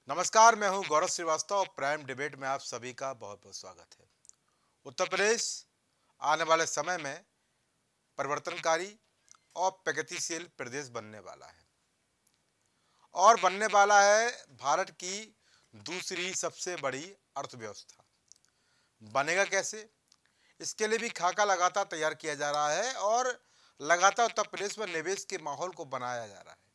नमस्कार, मैं हूं गौरव श्रीवास्तव और प्राइम डिबेट में आप सभी का बहुत बहुत स्वागत है। उत्तर प्रदेश आने वाले समय में परिवर्तनकारी और प्रगतिशील प्रदेश बनने वाला है और बनने वाला है भारत की दूसरी सबसे बड़ी अर्थव्यवस्था। बनेगा कैसे? इसके लिए भी खाका लगातार तैयार किया जा रहा है और लगातार उत्तर प्रदेश में निवेश के माहौल को बनाया जा रहा है।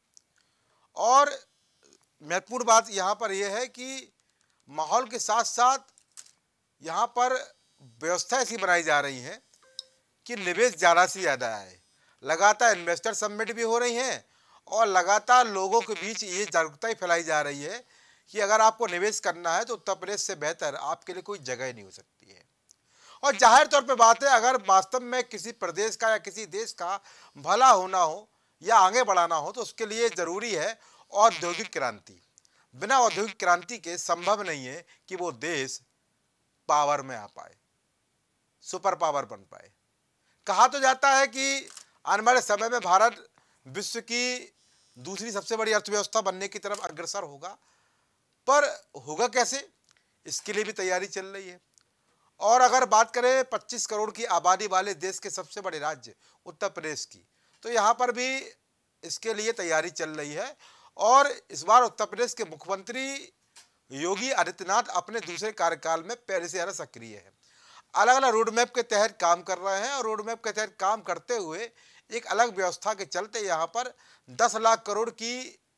और महत्वपूर्ण बात यहाँ पर यह है कि माहौल के साथ साथ यहाँ पर व्यवस्था ऐसी बनाई जा रही है कि निवेश ज़्यादा से ज़्यादा आए। लगातार इन्वेस्टर समिट भी हो रही हैं और लगातार लोगों के बीच ये जागरूकता ही फैलाई जा रही है कि अगर आपको निवेश करना है तो उत्तर प्रदेश से बेहतर आपके लिए कोई जगह ही नहीं हो सकती है। और जाहिर तौर पे बात है, अगर वास्तव में किसी प्रदेश का या किसी देश का भला होना हो या आगे बढ़ाना हो तो उसके लिए ज़रूरी है औद्योगिक क्रांति। बिना औद्योगिक क्रांति के संभव नहीं है कि वो देश पावर में आ पाए, सुपर पावर बन पाए। कहा तो जाता है कि आने वाले समय में भारत विश्व की दूसरी सबसे बड़ी अर्थव्यवस्था बनने की तरफ अग्रसर होगा, पर होगा कैसे, इसके लिए भी तैयारी चल रही है। और अगर बात करें 25 करोड़ की आबादी वाले देश के सबसे बड़े राज्य उत्तर प्रदेश की, तो यहाँ पर भी इसके लिए तैयारी चल रही है। और इस बार उत्तर प्रदेश के मुख्यमंत्री योगी आदित्यनाथ अपने दूसरे कार्यकाल में पहले से ज़्यादा सक्रिय है। अलग अलग रोड मैप के तहत काम कर रहे हैं और रोड मैप के तहत काम करते हुए एक अलग व्यवस्था के चलते यहाँ पर 10 लाख करोड़ की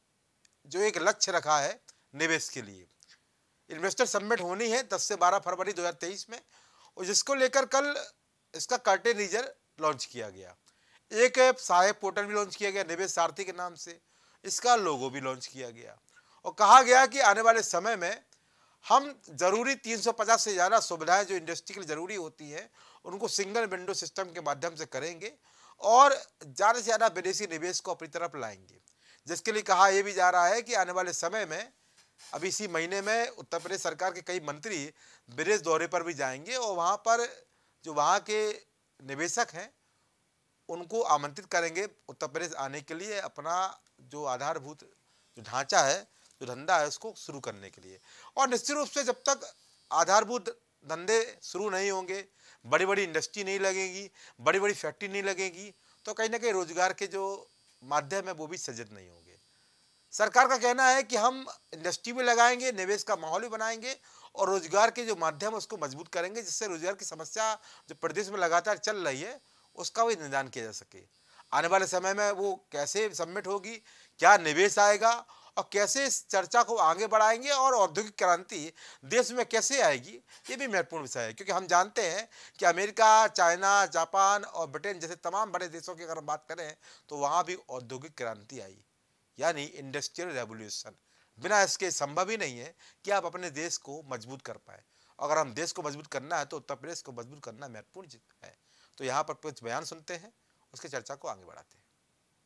जो एक लक्ष्य रखा है निवेश के लिए। इन्वेस्टर समिट होनी है 10 से 12 फरवरी 2023 में, और जिसको लेकर कल इसका कर्टेन रीजर लॉन्च किया गया। एक सहायक पोर्टल भी लॉन्च किया गया निवेश सारथी के नाम से, इसका लोगो भी लॉन्च किया गया और कहा गया कि आने वाले समय में हम ज़रूरी 350 से ज़्यादा सुविधाएं जो इंडस्ट्री के लिए ज़रूरी होती हैं उनको सिंगल विंडो सिस्टम के माध्यम से करेंगे और ज़्यादा से ज़्यादा विदेशी निवेश को अपनी तरफ लाएंगे। जिसके लिए कहा यह भी जा रहा है कि आने वाले समय में अभी इसी महीने में उत्तर प्रदेश सरकार के कई मंत्री विदेश दौरे पर भी जाएंगे और वहाँ पर जो वहाँ के निवेशक हैं उनको आमंत्रित करेंगे उत्तर प्रदेश आने के लिए, अपना जो आधारभूत जो ढांचा है, जो धंधा है, उसको शुरू करने के लिए। और निश्चित रूप से जब तक आधारभूत धंधे शुरू नहीं होंगे, बड़ी बड़ी इंडस्ट्री नहीं लगेगी, बड़ी बड़ी फैक्ट्री नहीं लगेगी, तो कहीं ना कहीं रोजगार के जो माध्यम है वो भी सृजित नहीं होंगे। सरकार का कहना है कि हम इंडस्ट्री भी लगाएंगे, निवेश का माहौल भी बनाएंगे और रोजगार के जो माध्यम है उसको मजबूत करेंगे, जिससे रोजगार की समस्या जो प्रदेश में लगातार चल रही है उसका भी निदान किया जा सके। आने वाले समय में वो कैसे सबमिट होगी, क्या निवेश आएगा और कैसे इस चर्चा को आगे बढ़ाएंगे और औद्योगिक क्रांति देश में कैसे आएगी, ये भी महत्वपूर्ण विषय है। क्योंकि हम जानते हैं कि अमेरिका, चाइना, जापान और ब्रिटेन जैसे तमाम बड़े देशों की अगर हम बात करें तो वहाँ भी औद्योगिक क्रांति आई, यानी इंडस्ट्रियल रेवोल्यूशन। बिना इसके संभव ही नहीं है कि आप अपने देश को मजबूत कर पाए। अगर हम देश को मजबूत करना है तो उत्तर प्रदेश को मजबूत करना महत्वपूर्ण है। तो यहाँ पर कुछ बयान सुनते हैं, उसके चर्चा को आगे बढ़ाते हैं।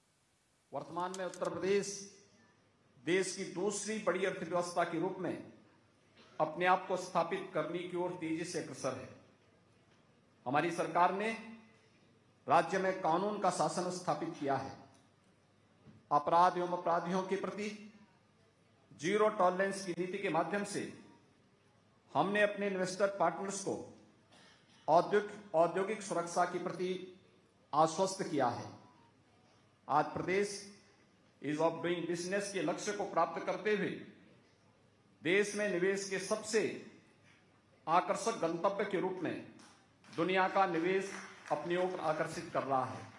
वर्तमान में उत्तर प्रदेश देश की दूसरी बड़ी अर्थव्यवस्था के रूप में अपने आप को स्थापित करने की ओर तेजी से अग्रसर है। हमारी सरकार ने राज्य में कानून का शासन स्थापित किया है। अपराध एवं अपराधियों के प्रति जीरो टॉलरेंस की नीति के माध्यम से हमने अपने इन्वेस्टर पार्टनर्स को औद्योगिक सुरक्षा के प्रति आश्वस्त किया है। आज प्रदेश ईज ऑफ डूइंग बिजनेस के लक्ष्य को प्राप्त करते हुए देश में निवेश के सबसे आकर्षक गंतव्य के रूप में दुनिया का निवेश अपनी ओर आकर्षित कर रहा है।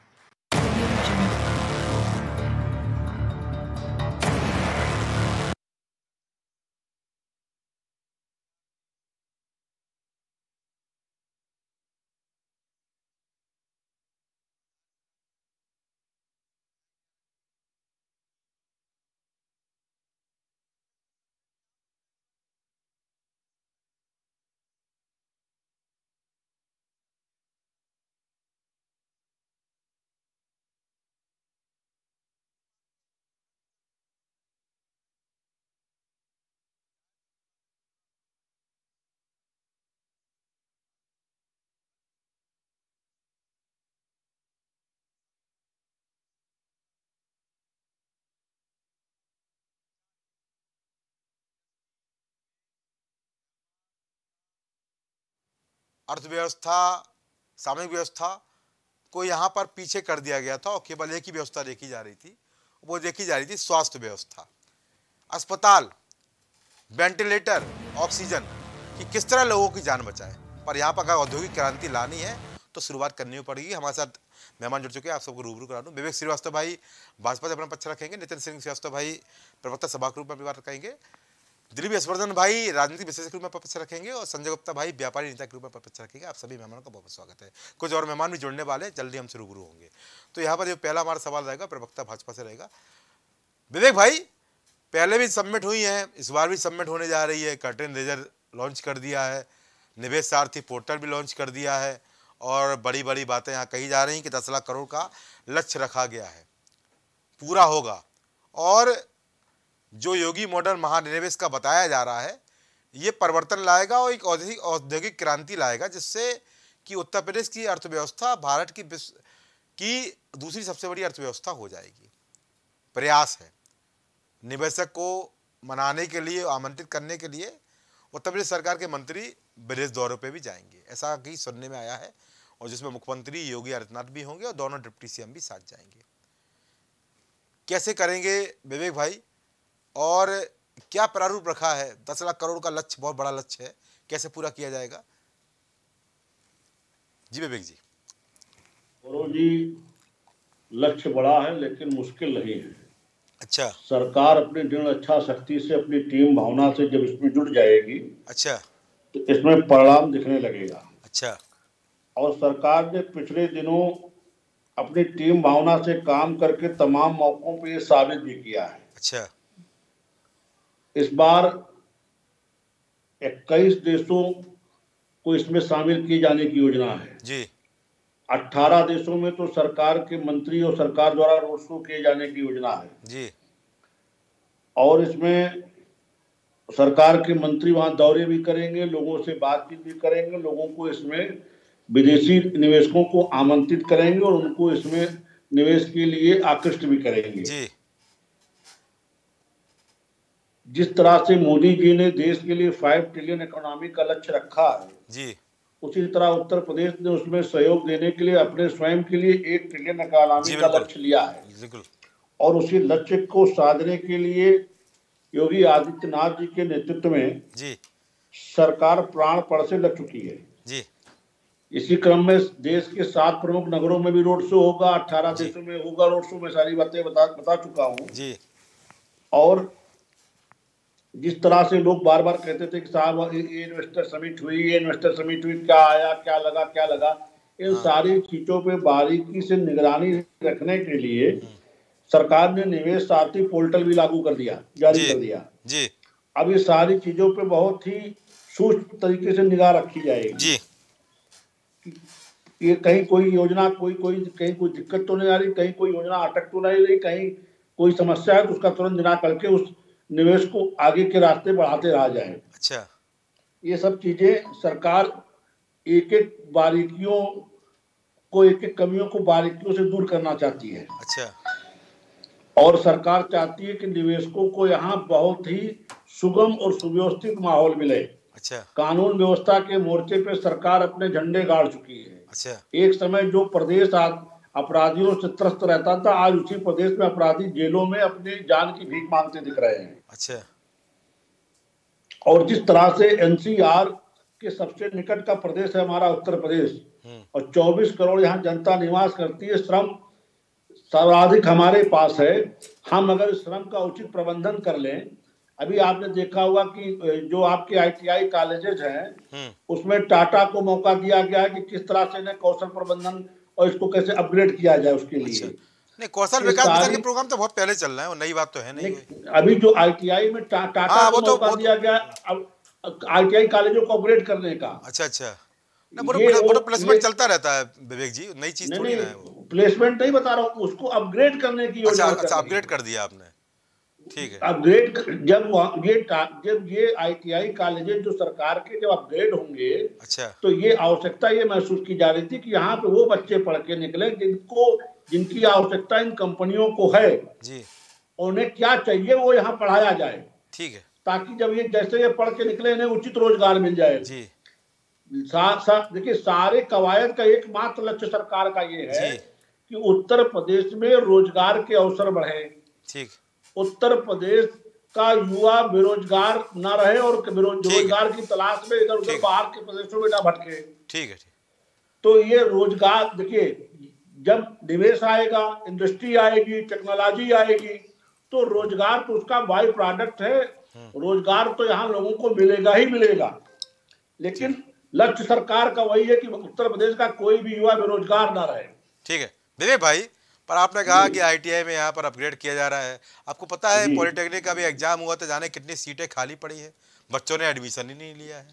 अर्थव्यवस्था, सामरिक व्यवस्था को यहाँ पर पीछे कर दिया गया था और केवल एक ही व्यवस्था देखी जा रही थी, वो देखी जा रही थी स्वास्थ्य व्यवस्था। अस्पताल, वेंटिलेटर, ऑक्सीजन कि किस तरह लोगों की जान बचाए। पर यहाँ पर अगर औद्योगिक क्रांति लानी है तो शुरुआत करनी पड़ेगी। हमारे साथ मेहमान जुड़ चुके हैं, आप सबको रूबरू करा दूं। विवेक श्रीवास्तव भाई भाजपा से अपना पक्ष रखेंगे, नितिन सिंह श्रीवास्तव भाई प्रवक्ता सभा के रूप में अपनी बात रखेंगे, दिलीप यशवर्धन भाई राजनीतिक विशेषज्ञ के रूप में पक्ष रखेंगे और संजय गुप्ता भाई व्यापारी नेता के रूप में पक्ष रखेंगे। आप सभी मेहमानों का बहुत बहुत स्वागत है। कुछ और मेहमान भी जुड़ने वाले हैं, जल्दी हमसे रूबरू होंगे। तो यहाँ पर जो पहला हमारा सवाल रहेगा प्रवक्ता भाजपा से रहेगा। विवेक भाई, पहले भी सबमिट हुई है, इस बार भी सबमिट होने जा रही है। कर्टेन रेजर लॉन्च कर दिया है, निवेश सारथी पोर्टल भी लॉन्च कर दिया है और बड़ी बड़ी बातें यहाँ कही जा रही हैं कि 10 लाख करोड़ का लक्ष्य रखा गया है, पूरा होगा। और जो योगी मॉडल महानिवेश का बताया जा रहा है, ये परिवर्तन लाएगा और एक औद्योगिक क्रांति लाएगा, जिससे कि उत्तर प्रदेश की अर्थव्यवस्था भारत की दूसरी सबसे बड़ी अर्थव्यवस्था हो जाएगी। प्रयास है निवेशक को मनाने के लिए, आमंत्रित करने के लिए उत्तर प्रदेश सरकार के मंत्री विदेश दौरे पे भी जाएंगे, ऐसा कि सुनने में आया है, और जिसमें मुख्यमंत्री योगी आदित्यनाथ भी होंगे और दोनों डिप्टी सीएम भी साथ जाएंगे। कैसे करेंगे विवेक भाई, और क्या प्रारूप रखा है? 10 लाख करोड़ का लक्ष्य बहुत बड़ा लक्ष्य है, कैसे पूरा किया जाएगा? जी विवेक जी। गौरव जी, लक्ष्य बड़ा है लेकिन मुश्किल नहीं है। अच्छा। सरकार अपनी दृढ़ इच्छा शक्ति से, अपनी टीम भावना से जब इसमें जुट जाएगी, अच्छा, तो इसमें परिणाम दिखने लगेगा। अच्छा। और सरकार ने पिछले दिनों अपनी टीम भावना से काम करके तमाम मौकों पे ये साबित भी किया है। अच्छा। इस बार 21 देशों को इसमें शामिल किए जाने की योजना है जी। 18 देशों में तो सरकार के मंत्री और सरकार द्वारा रोड शो किए जाने की योजना है जी। और इसमें सरकार के मंत्री वहां दौरे भी करेंगे, लोगों से बातचीत भी करेंगे, लोगों को इसमें विदेशी निवेशकों को आमंत्रित करेंगे और उनको इसमें निवेश के लिए आकृष्ट भी करेंगे जी। जिस तरह से मोदी जी ने देश के लिए 5 ट्रिलियन इकोनॉमी का लक्ष्य रखा है जी, उसी तरह उत्तर प्रदेश ने उसमें सहयोग देने के लिए अपने स्वयं के लिए 1 ट्रिलियन इकोनॉमी का लक्ष्य लिया है। बिल्कुल। और उसी लक्ष्य को साधने के लिए योगी आदित्यनाथ जी के नेतृत्व में जी सरकार प्राणपण से लग चुकी है जी। इसी क्रम में देश के 7 प्रमुख नगरों में भी रोड शो होगा, 18 देशों में होगा रोड शो। मैं सारी बातें बता चुका हूँ जी। और जिस तरह से लोग बार बार कहते थे कि साहब ये इन्वेस्टर समिट हुई, ये इन्वेस्टर समिट हुई, क्या आया, क्या लगा, इन सारी चीजों पे बारीकी से निगरानी रखने के लिए सरकार ने निवेश सारथी पोर्टल भी लागू कर दिया, जारी कर दिया जी। अब ये सारी चीजों पे बहुत ही सूक्ष्म तरीके से निगाह रखी जाएगी जी। ये कहीं कोई योजना कहीं कोई दिक्कत तो नहीं आ रही, कहीं कोई योजना अटक तो नहीं रही, कहीं कोई समस्या है तो उसका तुरंत निदान करके उस निवेश को आगे के रास्ते बढ़ाते रहा जाए। अच्छा। ये सब चीजें सरकार एक एक बारीकियों को, एक एक कमियों को बारीकियों से दूर करना चाहती है। अच्छा। और सरकार चाहती है कि निवेशकों को यहाँ बहुत ही सुगम और सुव्यवस्थित माहौल मिले। अच्छा। कानून व्यवस्था के मोर्चे पे सरकार अपने झंडे गाड़ चुकी है। अच्छा। एक समय जो प्रदेश अपराधियों से त्रस्त रहता था, आज उसी प्रदेश में अपराधी जेलों में अपनी जान की भीख मांगते दिख रहे हैं। अच्छा। और जिस तरह से एनसीआर के सबसे निकट का प्रदेश है हमारा उत्तर प्रदेश और 24 करोड़ यहाँ जनता निवास करती है, श्रम सर्वाधिक हमारे पास है। हम अगर श्रम का उचित प्रबंधन कर लें, अभी आपने देखा होगा कि जो आपके आईटीआई कॉलेजेस हैं उसमें टाटा को मौका दिया गया है कि किस तरह से इन्हें कौशल प्रबंधन और इसको कैसे अपग्रेड किया जाए उसके लिए। नहीं, कौशल विकास मिशन के प्रोग्राम तो बहुत पहले चल रहे हैं, वो नई बात तो है नहीं। अभी जो आईटीआई में टाटा को मौका दिया गया अब आईटीआई कॉलेजों को अपग्रेड करने का। अच्छा अच्छा। ना प्लेसमेंट चलता रहता है विवेक जी, नई चीज थोड़ी ना है वो। प्लेसमेंट नहीं बता रहा हूँ, उसको अपग्रेड करने की योजना। अच्छा, अपग्रेड कर दिया आपने, ठीक है। अपग्रेड जब ये आईटीआई कॉलेजेस जो सरकार के जब अपग्रेड होंगे, अच्छा, तो ये आवश्यकता ये महसूस की जा रही थी कि यहाँ पे वो बच्चे पढ़ के निकले जिनकी आवश्यकता इन कंपनियों को है जी, उन्हें क्या चाहिए वो यहाँ पढ़ाया जाए, ठीक है, ताकि जब ये जैसे ये पढ़ के निकले इन्हें उचित रोजगार मिल जाए। जी। देखिए, सारे कवायद का एकमात्र लक्ष्य सरकार का ये है जी कि उत्तर प्रदेश में रोजगार के अवसर बढ़े, ठीक उत्तर प्रदेश का युवा बेरोजगार ना रहे और ठीक है रोजगार की तलाश में इधर उधर ठीक बाहर के प्रदेशों में ना भटके। ठीक है ठीक तो ये रोजगार, देखिए, जब निवेश आएगा, इंडस्ट्री आएगी, टेक्नोलॉजी आएगी, तो रोजगार तो उसका बाई प्रोडक्ट है। रोजगार तो यहाँ लोगों को मिलेगा ही मिलेगा, लेकिन लक्ष्य सरकार का वही है कि उत्तर प्रदेश का कोई भी युवा बेरोजगार ना रहे। ठीक है विवेक भाई, पर आपने कहा कि आईटीआई में यहाँ पर अपग्रेड किया जा रहा है। आपको पता है जी, पॉलिटेक्निक का भी एग्जाम हुआ था, जाने कितनी सीटें खाली पड़ी है, बच्चों ने एडमिशन ही नहीं लिया है।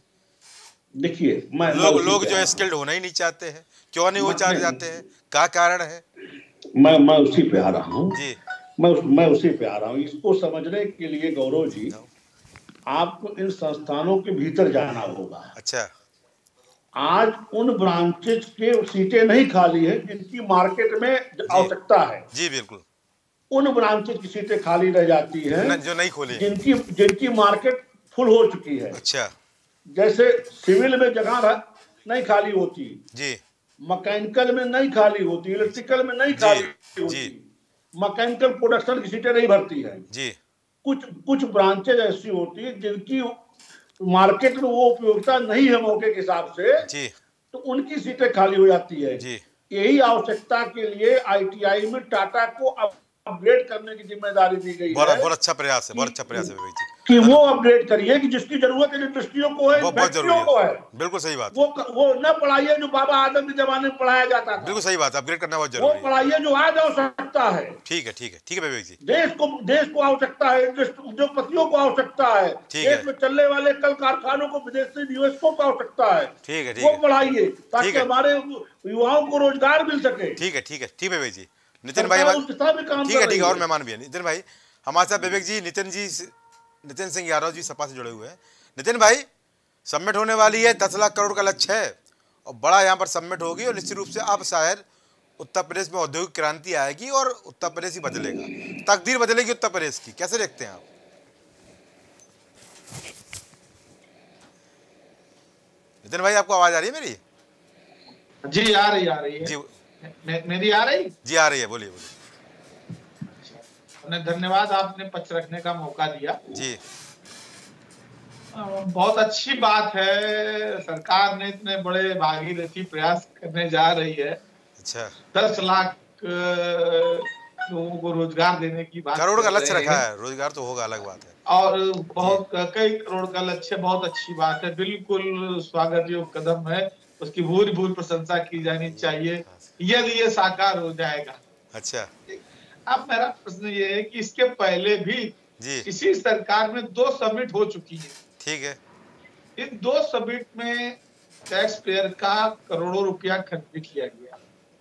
देखिए, मैं लोग उसी लोग पे जो आ है रहा स्किल्ड होना ही नहीं चाहते हैं, क्यों नहीं वो हूँ। चाह जाते हैं, क्या कारण है? मैं उसी पे आ रहा हूँ। जी मैं उसी पे आ रहा हूँ। इसको समझने के लिए गौरव जी, आपको इन संस्थानों के भीतर जाना होगा। अच्छा आज उन ब्रांचेज के सीटें नहीं खाली है जिनकी मार्केट में जी आवश्यकता है। जी बिल्कुल, उन ब्रांचेज की सीटें खाली रह जाती हैं जो नहीं खोली। जिनकी जिनकी मार्केट फुल हो चुकी है। अच्छा जैसे सिविल में जगह नहीं खाली होती, जी मैकेनिकल में नहीं खाली होती, इलेक्ट्रिकल में नहीं जी खाली जी होती, मैकेनिकल प्रोडक्शन की सीटें नहीं भरती है। जी कुछ कुछ ब्रांचेज ऐसी होती है जिनकी मार्केट में वो उपयोगिता नहीं है मौके के हिसाब से, जी तो उनकी सीटें खाली हो जाती है। जी यही आवश्यकता के लिए आईटीआई में टाटा को अपग्रेड करने की जिम्मेदारी दी गई है बहुत अच्छा प्रयास है, बहुत अच्छा प्रयास है विवेक जी। कि वो अपग्रेड करिए कि जिसकी जरूरत इन इंडस्ट्रियों को है, बहुत जरूरी फैक्ट्रियों को है। बिल्कुल सही बात है, वो न पढ़ाइए जो बाबा आदम के जमाने में पढ़ाया जाता था, बिल्कुल सही बात है, अपग्रेड करना बहुत वो जरूरी है। पढ़ाइए जो आज आवश्यकता है। ठीक है ठीक है ठीक है विवेक जी, देश को आवश्यकता है, उद्योगपतियों को आवश्यकता है, ठीक है देश में चलने वाले कल कारखानों को, विदेशी निवेशकों को आवश्यकता है। ठीक है ठीक वो है पढ़ाइए ताकि ठीक है हमारे युवाओं को रोजगार मिल सके। ठीक है ठीक है ठीक है विवेक जी। नितिन भाई सरकार उस दिशा में काम ठीक कर है रही ठीक है, और है। मेहमान भी है नितिन भाई हमारे साथ। विवेक जी, नितिन सिंह यादव जी सपा से जुड़े हुए हैं। नितिन भाई, सबमिट होने वाली है, 10 लाख करोड़ का लक्ष्य है और बड़ा यहाँ पर सबमिट होगी, और निश्चित रूप से अब शायद उत्तर प्रदेश में औद्योगिक क्रांति आएगी और उत्तर प्रदेश ही बदलेगा, तकदीर बदलेगी उत्तर प्रदेश की। कैसे देखते हैं आप? नितिन भाई, आपको आवाज आ रही है मेरी? जी आ रही है जी मेरी आ रही? जी आ रही है, बोलिए बोलिए। धन्यवाद, आपने पक्ष रखने का मौका दिया। जी बहुत अच्छी बात है, सरकार ने इतने बड़े भागीरथी प्रयास करने जा रही है। अच्छा, 10 लाख लोगों को रोजगार देने की बात, करोड़ का लक्ष्य रखा है, रोजगार तो होगा अलग बात है। और बहुत कई करोड़ का लक्ष्य, बहुत अच्छी बात है, बिल्कुल स्वागत योग्य कदम है। उसकी भूरी भूरी प्रशंसा की जानी चाहिए यदि ये साकार हो जाएगा। अच्छा, अब मेरा प्रश्न ये है कि इसके पहले भी जी इसी सरकार में 2 समिट हो चुकी है। ठीक है, इन 2 समिट में टैक्स पेयर का करोड़ों रुपया खर्च भी किया गया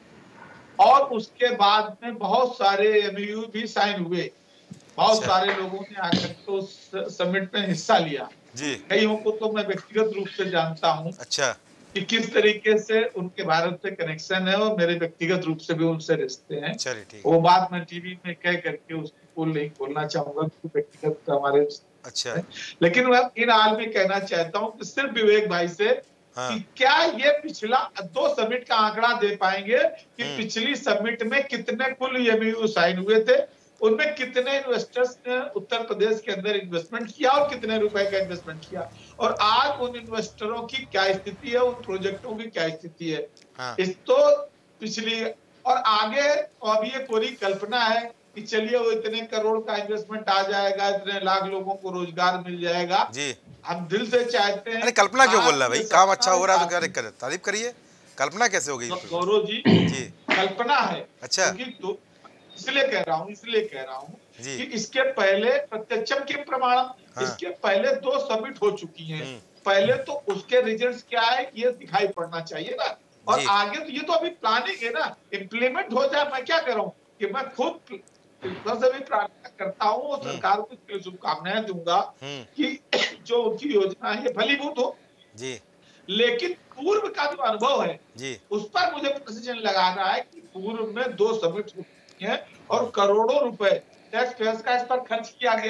और उसके बाद में बहुत सारे एमओयू भी साइन हुए। बहुत अच्छा। सारे लोगों ने आकर के उस समिट में हिस्सा लिया। जी कईयों को तो मैं व्यक्तिगत रूप से जानता हूँ अच्छा कि किस तरीके से उनके भारत से कनेक्शन है और मेरे व्यक्तिगत रूप से भी उनसे रिश्ते हैं। चलिए ठीक, वो बात मैं टीवी में कह करके उसकी पोल नहीं खोलना चाहूंगा कि व्यक्तिगत हमारे, अच्छा लेकिन मैं इन हाल में कहना चाहता हूं कि सिर्फ विवेक भाई से हाँ कि क्या ये पिछला 2 समिट का आंकड़ा दे पाएंगे कि पिछली समिट में कितने कुल एमओयू साइन हुए थे, उनमें कितने इन्वेस्टर्स ने उत्तर प्रदेश के अंदर इन्वेस्टमेंट किया और कितने रुपए का इन्वेस्टमेंट किया, और आज उन इन्वेस्टरों की क्या स्थिति है, उन प्रोजेक्टों की क्या स्थिति है। हाँ इस तो पिछली और आगे अभी ये पूरी कल्पना है कि चलिए वो इतने करोड़ का इन्वेस्टमेंट आ जाएगा, इतने लाख लोगों को रोजगार मिल जाएगा। जी। हम दिल से चाहते हैं। अरे कल्पना क्यों बोल रहा है भाई? काम अच्छा हो रहा है तो क्या दिक्कत है? तारीफ करिए। कल्पना कैसे हो गई? गौरव जी जी कल्पना है। अच्छा, क्योंकि इसलिए कह रहा हूँ जी कि इसके पहले प्रत्यक्षम के प्रमाण, हाँ। इसके पहले 2 समिट हो चुकी हैं। पहले तो उसके रिजल्ट्स क्या है ये दिखाई पड़ना चाहिए ना, और जी। आगे तो ये तो अभी प्लानिंग है ना, इम्प्लीमेंट हो जाए। मैं क्या कर रहा हूँ कि मैं खुद से भी प्रार्थना करता हूँ और सरकार को शुभकामनाएं दूंगा कि जो उनकी योजना है ये फलीभूत हो जी, लेकिन पूर्व का जो अनुभव है जी उस पर मुझे प्रेसिजन लगाना है कि पूर्व में 2 समिट हुई हैं और करोड़ों रुपए टैक्स पेयर्स का इस पर खर्च किया गया है।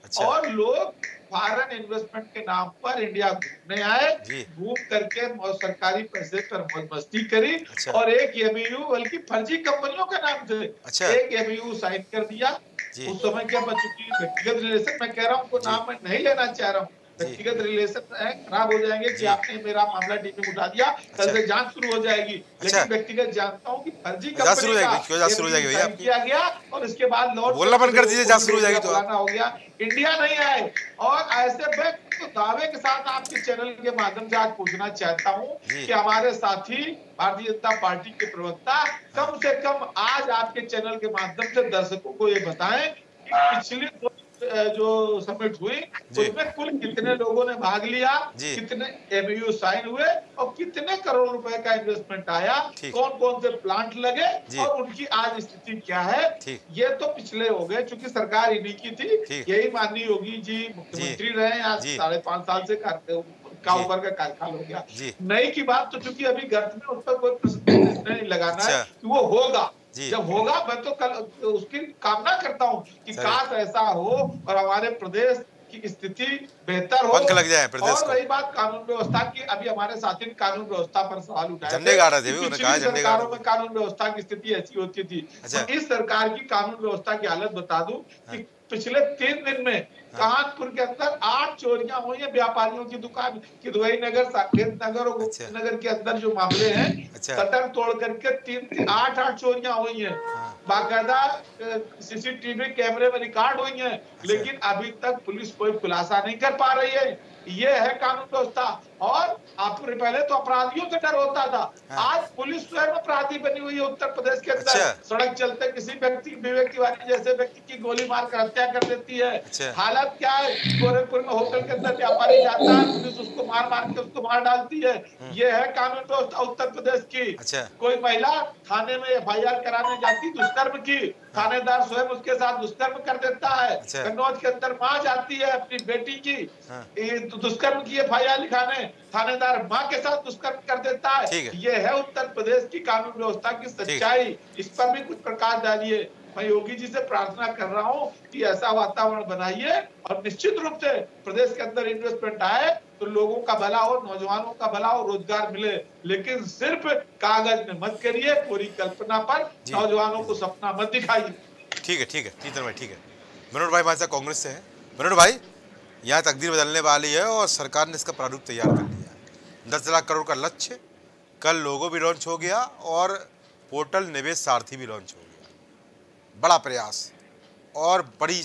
अच्छा। और लोग फॉरेन इन्वेस्टमेंट के नाम पर इंडिया घूमने आए, जी। घूम करके सरकारी पैसे पर मौज मस्ती करी अच्छा। और एक एमयू बल्कि फर्जी कंपनियों के नाम से अच्छा। एक एमयू साइन कर दिया। जी। उस समय क्या चूंकि व्यक्तिगत रिलेशन मैं कह रहा हूँ, उनको जी। नाम मैं नहीं लेना चाह रहा हूँ, जी। व्यक्तिगत रिलेशन खराब हो जाएंगे कि जी। आपने मेरा मामला टीम में उठा दिया, कल अच्छा। से जांच शुरू हो जाएगी। अच्छा। लेकिन व्यक्तिगत जानता हूँ कि फर्जी जांच शुरू कंपनी हो का जाएगी, क्यों जांच शुरू हो जाएगी भैया साइन आपकी? किया गया और इसके बाद लौट बोलना बंद कर दीजिए, जांच शुरू हो जाएगी तो आप। बुलाना हो गया, इंडिया नहीं आए। और ऐसे व्यक्ति तो दावे के साथ आपके चैनल के माध्यम से आज पूछना चाहता हूँ जी। कि हमारे साथी भारतीय जनता पार्टी के प्रवक्ता कम से कम आज आपके चैनल के माध्यम से दर्शकों को ये बताएं कि पिछली जो समिट हुई जी। उसमें कुल कितने लोगों ने भाग लिया, जी। कितने एमयू साइन हुए और कितने करोड़ रुपए का इन्वेस्टमेंट आया, ठीक। कौन कौन से प्लांट लगे जी। और उनकी आज स्थिति क्या है। ठीक। ये तो पिछले हो गए, चूंकि सरकार इन्हीं की थी। ठीक। यही माननीय योगी जी मुख्यमंत्री रहे आज जी। 5.5 साल से ऊपर का कार्यकाल हो गया। जी। नई की बात तो चूंकि अभी गर्त में उस पर कोई प्रश्न नहीं लगाना है अच्छा। कि वो होगा। जी। जब होगा मैं तो कल उसकी कामना करता हूँ कि सही। काश ऐसा हो और हमारे प्रदेश की स्थिति बेहतर हो। पंख लग जाए प्रदेश और को। रही बात कानून व्यवस्था की, अभी हमारे साथी ने कानून व्यवस्था पर सवाल उठाए झंडे गाड़ रहे थे, कि उन्होंने कहा पिछली झंडे गाड़ सरकारों में कानून व्यवस्था की स्थिति ऐसी होती थी। अच्छा। मैं इस सरकार की कानून व्यवस्था की हालत बता दूं कि पिछले 3 दिन में कानपुर के अंदर 8 चोरियां हुई है व्यापारियों की दुकान की, दुबई नगर, साकेत नगर और अच्छा। नगर के अंदर जो मामले हैं, अच्छा। शटर तोड़ करके 8 चोरियां हुई हैं। बाकायदा सीसीटीवी कैमरे में रिकॉर्ड हुई हैं, लेकिन अभी तक पुलिस कोई खुलासा नहीं कर पा रही है। ये है कानून व्यवस्था। और पहले तो अपराधियों से डर होता था, आज पुलिस स्वयं अपराधी बनी हुई है उत्तर प्रदेश के अंदर। अच्छा। सड़क चलते किसी व्यक्ति, विवेक तिवारी जैसे व्यक्ति की गोली मार कर हत्या कर देती है। अच्छा। हालत क्या है, गोरखपुर में होटल के अंदर व्यापारी जाता है, पुलिस उसको मार के उसको मार डालती है। ये है कानून व्यवस्था उत्तर प्रदेश की। अच्छा। कोई महिला थाने में FIR कराने जाती दुष्कर्म की, थानेदार स्वयं उसके साथ दुष्कर्म कर देता है। अच्छा। कन्नौज के अंदर माँ जाती है अपनी बेटी की दुष्कर्म की FIR लिखाने, थानेदार माँ के साथ दुष्कर्म कर देता है। ये है उत्तर प्रदेश की कानून व्यवस्था की सच्चाई। इस पर भी कुछ प्रकाश डालिए। मैं योगी जी से प्रार्थना कर रहा हूँ कि ऐसा वातावरण बनाइए और निश्चित रूप से प्रदेश के अंदर इन्वेस्टमेंट आए तो लोगों का भला हो, नौजवानों का भला हो, रोजगार मिले। लेकिन सिर्फ कागज में मत करिए, पूरी कल्पना पर नौजवानों को सपना मत दिखाइए। ठीक है, ठीक है चीतन भाई, ठीक है। मनोहर भाई हमारे साथ कांग्रेस से हैं। मनोहर भाई, यहाँ तकदीर बदलने वाली है और सरकार ने इसका प्रारूप तैयार कर लिया है। 10 लाख करोड़ का लक्ष्य, कल लोगो भी लॉन्च हो गया और पोर्टल निवेश सारथी भी लॉन्च हो गया। बड़ा प्रयास और बड़ी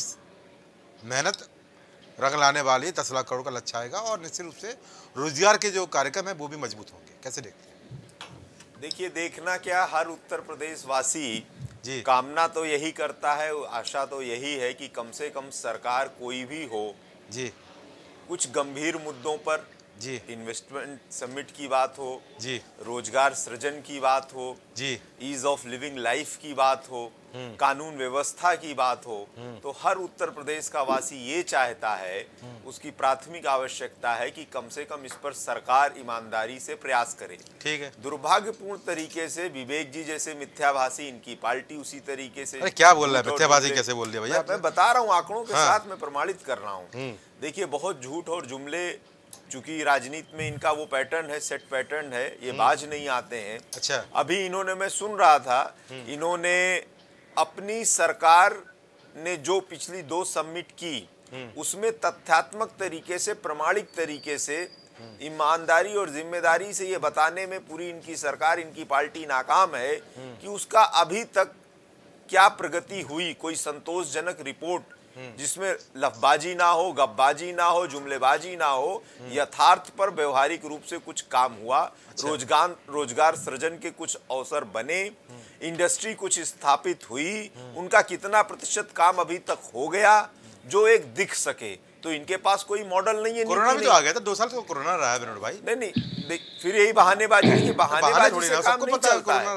मेहनत रंग लाने वाली 10 लाख करोड़ का लक्ष्य आएगा और निश्चित रूप से रोजगार के जो कार्यक्रम है वो भी मजबूत होंगे। कैसे देखते हैं? देखिए, देखना क्या, हर उत्तर प्रदेश वासी जी कामना तो यही करता है, आशा तो यही है कि कम से कम सरकार कोई भी हो जी कुछ गंभीर मुद्दों पर, जी इन्वेस्टमेंट समिट की बात हो, जी रोजगार सृजन की बात हो, जी ईज ऑफ लिविंग लाइफ की बात हो, कानून व्यवस्था की बात हो, तो हर उत्तर प्रदेश का वासी ये चाहता है, उसकी प्राथमिक आवश्यकता है कि कम से कम इस पर सरकार ईमानदारी से प्रयास करे। ठीक है। दुर्भाग्यपूर्ण तरीके से विवेक जी जैसे मिथ्याभाषी, इनकी पार्टी उसी तरीके से। अरे क्या बोल रहा है, मिथ्याभाषी कैसे बोल दिया भैया? मैं बता रहा हूँ, आंकड़ों के हाँ। साथ मैं प्रमाणित कर रहा हूँ। देखिए, बहुत झूठ और जुमले, चूंकि राजनीति में इनका वो पैटर्न है, सेट पैटर्न है, ये बाज नहीं आते हैं। अच्छा। अभी इन्होंने, मैं सुन रहा था, इन्होंने अपनी सरकार ने जो पिछली 2 समिट की उसमें तथ्यात्मक तरीके से, प्रामाणिक तरीके से, ईमानदारी और जिम्मेदारी से ये बताने में पूरी इनकी सरकार, इनकी पार्टी नाकाम है कि उसका अभी तक क्या प्रगति हुई। कोई संतोषजनक रिपोर्ट जिसमें लफबाजी ना हो, गपबाजी ना हो, जुमलेबाजी ना हो, यथार्थ पर व्यवहारिक रूप से कुछ काम हुआ। अच्छा। रोजगार सृजन के कुछ अवसर बने, इंडस्ट्री कुछ स्थापित हुई, उनका कितना प्रतिशत काम अभी तक हो गया जो एक दिख सके। तो इनके पास कोई मॉडल नहीं है। कोरोना भी तो आ गया था, 2 साल तो कोरोना रहा है विनोद भाई। नहीं, फिर यही बहानेबाजी है कि बहानेबाजी से काम नहीं चलता है।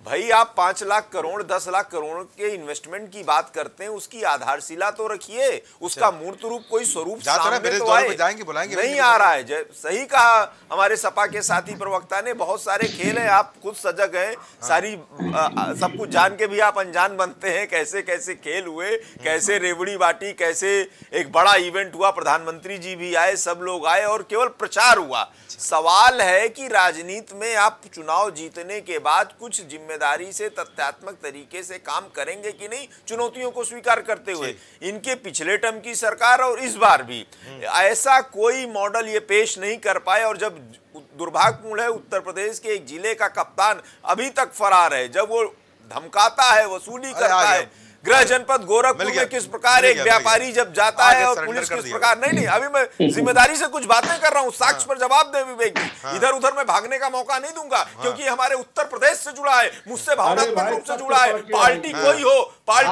भाई आप 5 लाख करोड़ 10 लाख करोड़ के इन्वेस्टमेंट की बात करते हैं, उसकी आधारशिला तो रखिए, उसका मूर्त रूप कोई स्वरूप सामने तो आए। नहीं आ रहा है। सही कहा हमारे सपा के साथी प्रवक्ता ने, बहुत सारे खेल है, आप खुद सजग हैं, सारी सब कुछ जान के भी आप अनजान बनते हैं कैसे कैसे खेल हुए, कैसे रेवड़ी बाटी, कैसे एक बड़ा इवेंट हुआ, प्रधानमंत्री जी भी आए, सब लोग आए और केवल प्रचार हुआ। सवाल है कि राजनीति में आप चुनाव जीतने के बाद कुछ जिम्मेदारी से तथ्यात्मक तरीके से काम करेंगे कि नहीं, चुनौतियों को स्वीकार करते हुए। इनके पिछले टर्म की सरकार और इस बार भी ऐसा कोई मॉडल ये पेश नहीं कर पाए। और जब दुर्भाग्यपूर्ण है, उत्तर प्रदेश के एक जिले का कप्तान अभी तक फरार है, जब वो धमकाता है, वसूली करता है। गृह जनपद गोरखपुर में किस प्रकार एक व्यापारी जब जाता है और पुलिस किस प्रकार, नहीं अभी मैं जिम्मेदारी से कुछ बातें कर रहा हूं, साक्ष्य पर जवाब दे विवेक जी। इधर उधर मैं भागने का मौका नहीं दूंगा, क्योंकि हमारे उत्तर प्रदेश से जुड़ा है, मुझसे भावनात्मक रूप से जुड़ा है। पार्टी कोई हो,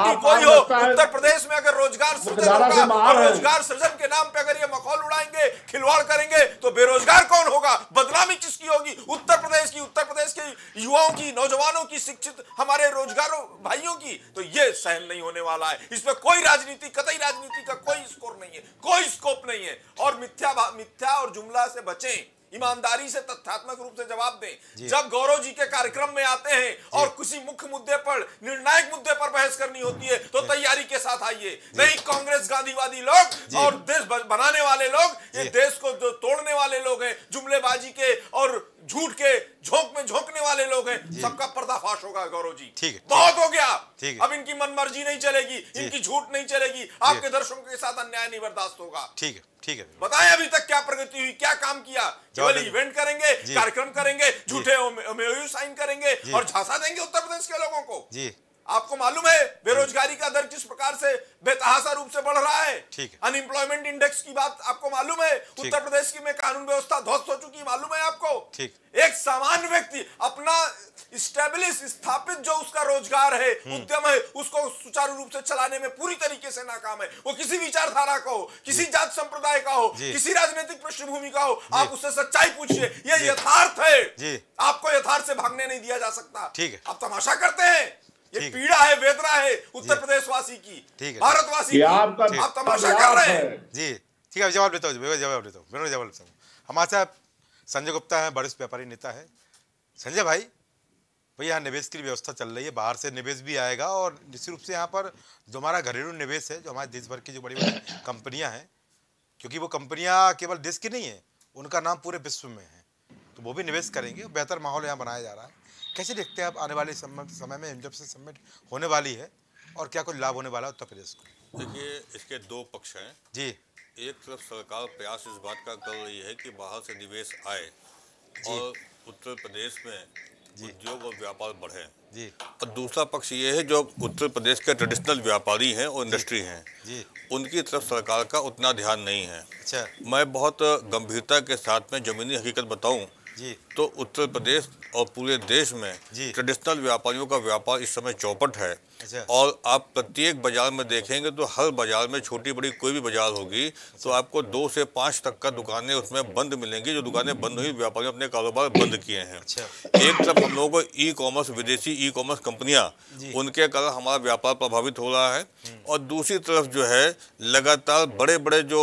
उत्तर प्रदेश में अगर रोजगार सृजन होगा और रोजगार सृजन के नाम पे अगर ये मखौल उड़ाएंगे, खिलवाड़ करेंगे, तो बेरोजगार कौन होगा, बदनामी किसकी होगी? उत्तर प्रदेश की, उत्तर प्रदेश के युवाओं की, नौजवानों की, शिक्षित हमारे रोजगारों भाइयों की। तो ये नहीं होने वाला है। इसमें कोई राजनीति, कतई राजनीति का कोई स्कोर नहीं है, कोई स्कोप नहीं है। और मिथ्या और जुमला से बचें, ईमानदारी से तथ्यात्मक रूप से जवाब दें। जब गौरव जी के कार्यक्रम में आते हैं और किसी मुख्य मुद्दे पर, निर्णायक मुद्दे पर बहस करनी होती है, तो तैयारी के साथ आइए। नहीं कांग्रेस गांधीवादी लोग और देश बनाने वाले लोग, ये देश को तोड़ने वाले लोग हैं, जुमलेबाजी के और झूठ के झोंक में झोंकने वाले लोग हैं। सबका पर्दाफाश होगा गौरव जी। बहुत हो गया, अब इनकी मनमर्जी नहीं चलेगी, इनकी झूठ नहीं चलेगी, आपके दर्शकों के साथ अन्याय नहीं बर्दाश्त होगा। ठीक है। बताएं अभी तक क्या प्रगति हुई, क्या काम किया? केवल इवेंट करेंगे, कार्यक्रम करेंगे, झूठे एमओयू साइन करेंगे और झांसा देंगे उत्तर प्रदेश के लोगों को। आपको मालूम है बेरोजगारी का दर किस प्रकार से बेतहाशा रूप से बढ़ रहा है? अनएम्प्लॉयमेंट इंडेक्स की बात आपको मालूम है? उत्तर प्रदेश की में कानून व्यवस्था ध्वस्त हो चुकी, मालूम है आपको? एक सामान्य व्यक्ति अपना स्थापित जो उसका रोजगार है, उद्यम है, उसको सुचारू रूप से चलाने में पूरी तरीके से नाकाम है। वो किसी विचारधारा का हो, किसी जात संप्रदाय का हो, किसी राजनीतिक पृष्ठभूमि का हो, आप उससे सच्चाई पूछिए, ये यथार्थ है। आपको यथार्थ से भागने नहीं दिया जा सकता। आप तमाशा करते हैं, ये पीड़ा है, वेदना है उत्तर प्रदेश वासी की, भारतवासी की, आप तमाशा कर रहे हैं। जी ठीक है, जवाब देता हूँ। हमारे साथ संजय गुप्ता है, वरिष्ठ व्यापारी नेता है। संजय भाई, यहाँ निवेश की व्यवस्था चल रही है, बाहर से निवेश भी आएगा और निश्चित रूप से यहाँ पर जो हमारा घरेलू निवेश है, जो हमारे देश भर की जो बड़ी बड़ी कंपनियाँ हैं, क्योंकि वो कंपनियाँ केवल देश की नहीं है, उनका नाम पूरे विश्व में है, तो वो भी निवेश करेंगे। बेहतर माहौल यहाँ बनाया जा रहा है। कैसे देखते हैं आप आने वाले समय में जब से समिट होने वाली है, और क्या कुछ लाभ होने वाला है उत्तर प्रदेश को? देखिए, इसके दो पक्ष हैं जी। एक तरफ सरकार प्रयास इस बात का कर रही है कि बाहर से निवेश आए और उत्तर प्रदेश में उद्योग और व्यापार बढ़े जी। और दूसरा पक्ष ये है जो उत्तर प्रदेश के ट्रेडिशनल व्यापारी हैं और इंडस्ट्री हैं जी, उनकी तरफ सरकार का उतना ध्यान नहीं है। अच्छा। मैं बहुत गंभीरता के साथ में जमीनी हकीकत बताऊं तो उत्तर प्रदेश और पूरे देश में ट्रेडिशनल व्यापारियों का व्यापार इस समय चौपट है। और आप प्रत्येक बाजार में देखेंगे तो हर बाजार में, छोटी बड़ी कोई भी बाजार होगी, तो आपको 2 से 5 तक का दुकानें उसमें बंद मिलेंगी। जो दुकानें बंद हुई, व्यापारियों अपने कारोबार बंद किए हैं। एक तरफ हम लोगों को ई कॉमर्स, विदेशी ई कॉमर्स कंपनियां, उनके कारण हमारा व्यापार प्रभावित हो रहा है, और दूसरी तरफ जो है लगातार बड़े बड़े जो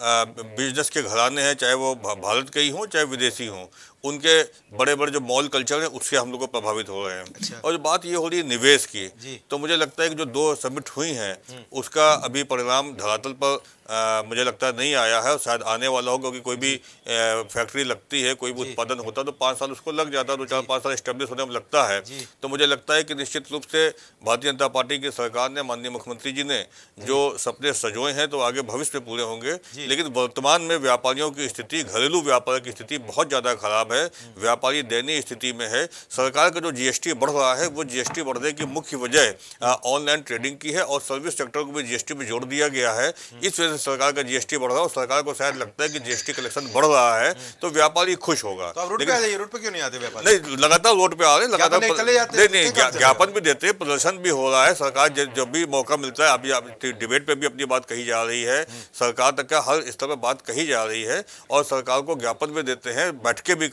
बिजनेस के घराने हैं, चाहे वो भारत के ही हों चाहे विदेशी हों, उनके बड़े बड़े जो मॉल कल्चर है उससे हम लोग को प्रभावित हो रहे हैं। और जो बात ये हो रही है निवेश की, तो मुझे लगता है कि जो 2 समिट हुई हैं उसका अभी परिणाम धरातल पर मुझे लगता है नहीं आया है, और शायद आने वाला हो, क्योंकि कोई भी फैक्ट्री लगती है, कोई भी उत्पादन होता है तो 5 साल उसको लग जाता है, 2-4-5 साल एस्टेब्लिश होने में लगता है। तो मुझे लगता है कि निश्चित रूप से भारतीय जनता पार्टी की सरकार ने, माननीय मुख्यमंत्री जी ने जो सपने सजोए हैं तो आगे भविष्य में पूरे होंगे। लेकिन वर्तमान में व्यापारियों की स्थिति, घरेलू व्यापार की स्थिति बहुत ज़्यादा खराब है, व्यापारी दयनीय स्थिति में है। सरकार का जो जीएसटी बढ़ रहा है, वो जीएसटी बढ़ने की मुख्य वजह ऑनलाइन ट्रेडिंग की है, और सर्विस सेक्टर को भी जीएसटी में जोड़ दिया गया है। इस वजह से सरकार का जीएसटी बढ़ रहा है, और सरकार को शायद लगता है कि जीएसटी कलेक्शन बढ़ रहा है तो व्यापारी खुश होगा। तो रोड पे क्यों नहीं आते व्यापारी? नहीं, लगातार रोड पे आ रहे हैं, लगातार नहीं, ज्ञापन भी देते हैं, प्रदर्शन भी हो रहा है। सरकार जब भी मौका मिलता है, अभी डिबेट पे भी अपनी बात कही जा रही है, सरकार तक का हर स्तर पर बात कही जा रही है, और सरकार को ज्ञापन भी देते हैं, बैठकें भी कर रहे हैं,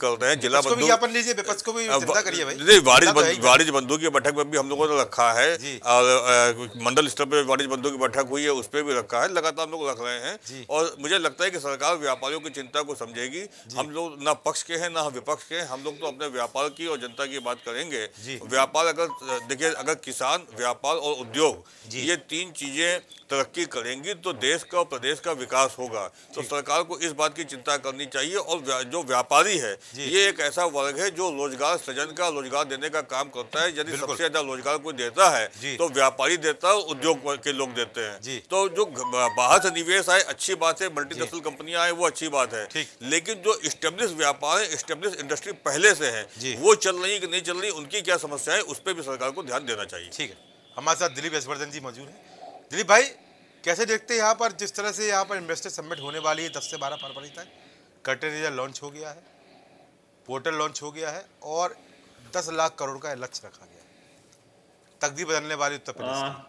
जिला बंधु ज्ञापन लीजिए, विपक्ष को भी चिंता करिए भाई। नहीं, वाणिज्य बंधु की बैठक में भी हम लोगों ने रखा है और मंडल स्तर पर वाणिज्य बंधु की बैठक हुई है, उस पर भी रखा है, लगातार हम लोग रख रहे हैं। और मुझे लगता है कि सरकार व्यापारियों की चिंता को समझेगी। हम लोग ना पक्ष के हैं ना विपक्ष के हैं, हम लोग तो अपने व्यापार की और जनता की बात करेंगे। व्यापार अगर देखिए, अगर किसान, व्यापार और उद्योग ये तीन चीजें तरक्की करेंगी तो देश का और प्रदेश का विकास होगा। तो सरकार को इस बात की चिंता करनी चाहिए। और जो व्यापारी है ये एक ऐसा वर्ग है जो रोजगार सृजन का, रोजगार देने का काम करता है। यदि सबसे ज्यादा रोजगार कोई देता है तो व्यापारी देता है, उद्योग के लोग देते हैं। तो जो बाहर से निवेश आए अच्छी बात है, मल्टीनेशनल कंपनियां आए वो अच्छी बात है, लेकिन जो एस्टेब्लिश व्यापार है, एस्टेब्लिश इंडस्ट्री पहले से है, वो चल रही कि नहीं चल रही, उनकी क्या समस्या है, उस पर भी सरकार को ध्यान देना चाहिए। ठीक है, हमारे साथ दिलीप यशवर्धन जी मौजूद हैं। दिलीप भाई, कैसे देखते हैं यहाँ पर, जिस तरह से यहाँ पर इन्वेस्टर समिट होने वाली है 10 से 12 फरवरी तक, कर्टेरिया लॉन्च हो गया है, पोर्टल लॉन्च हो गया है और 10 लाख करोड़ का लक्ष्य रखा गया है, तकदीर बदलने वाली उत्तर प्रदेश की।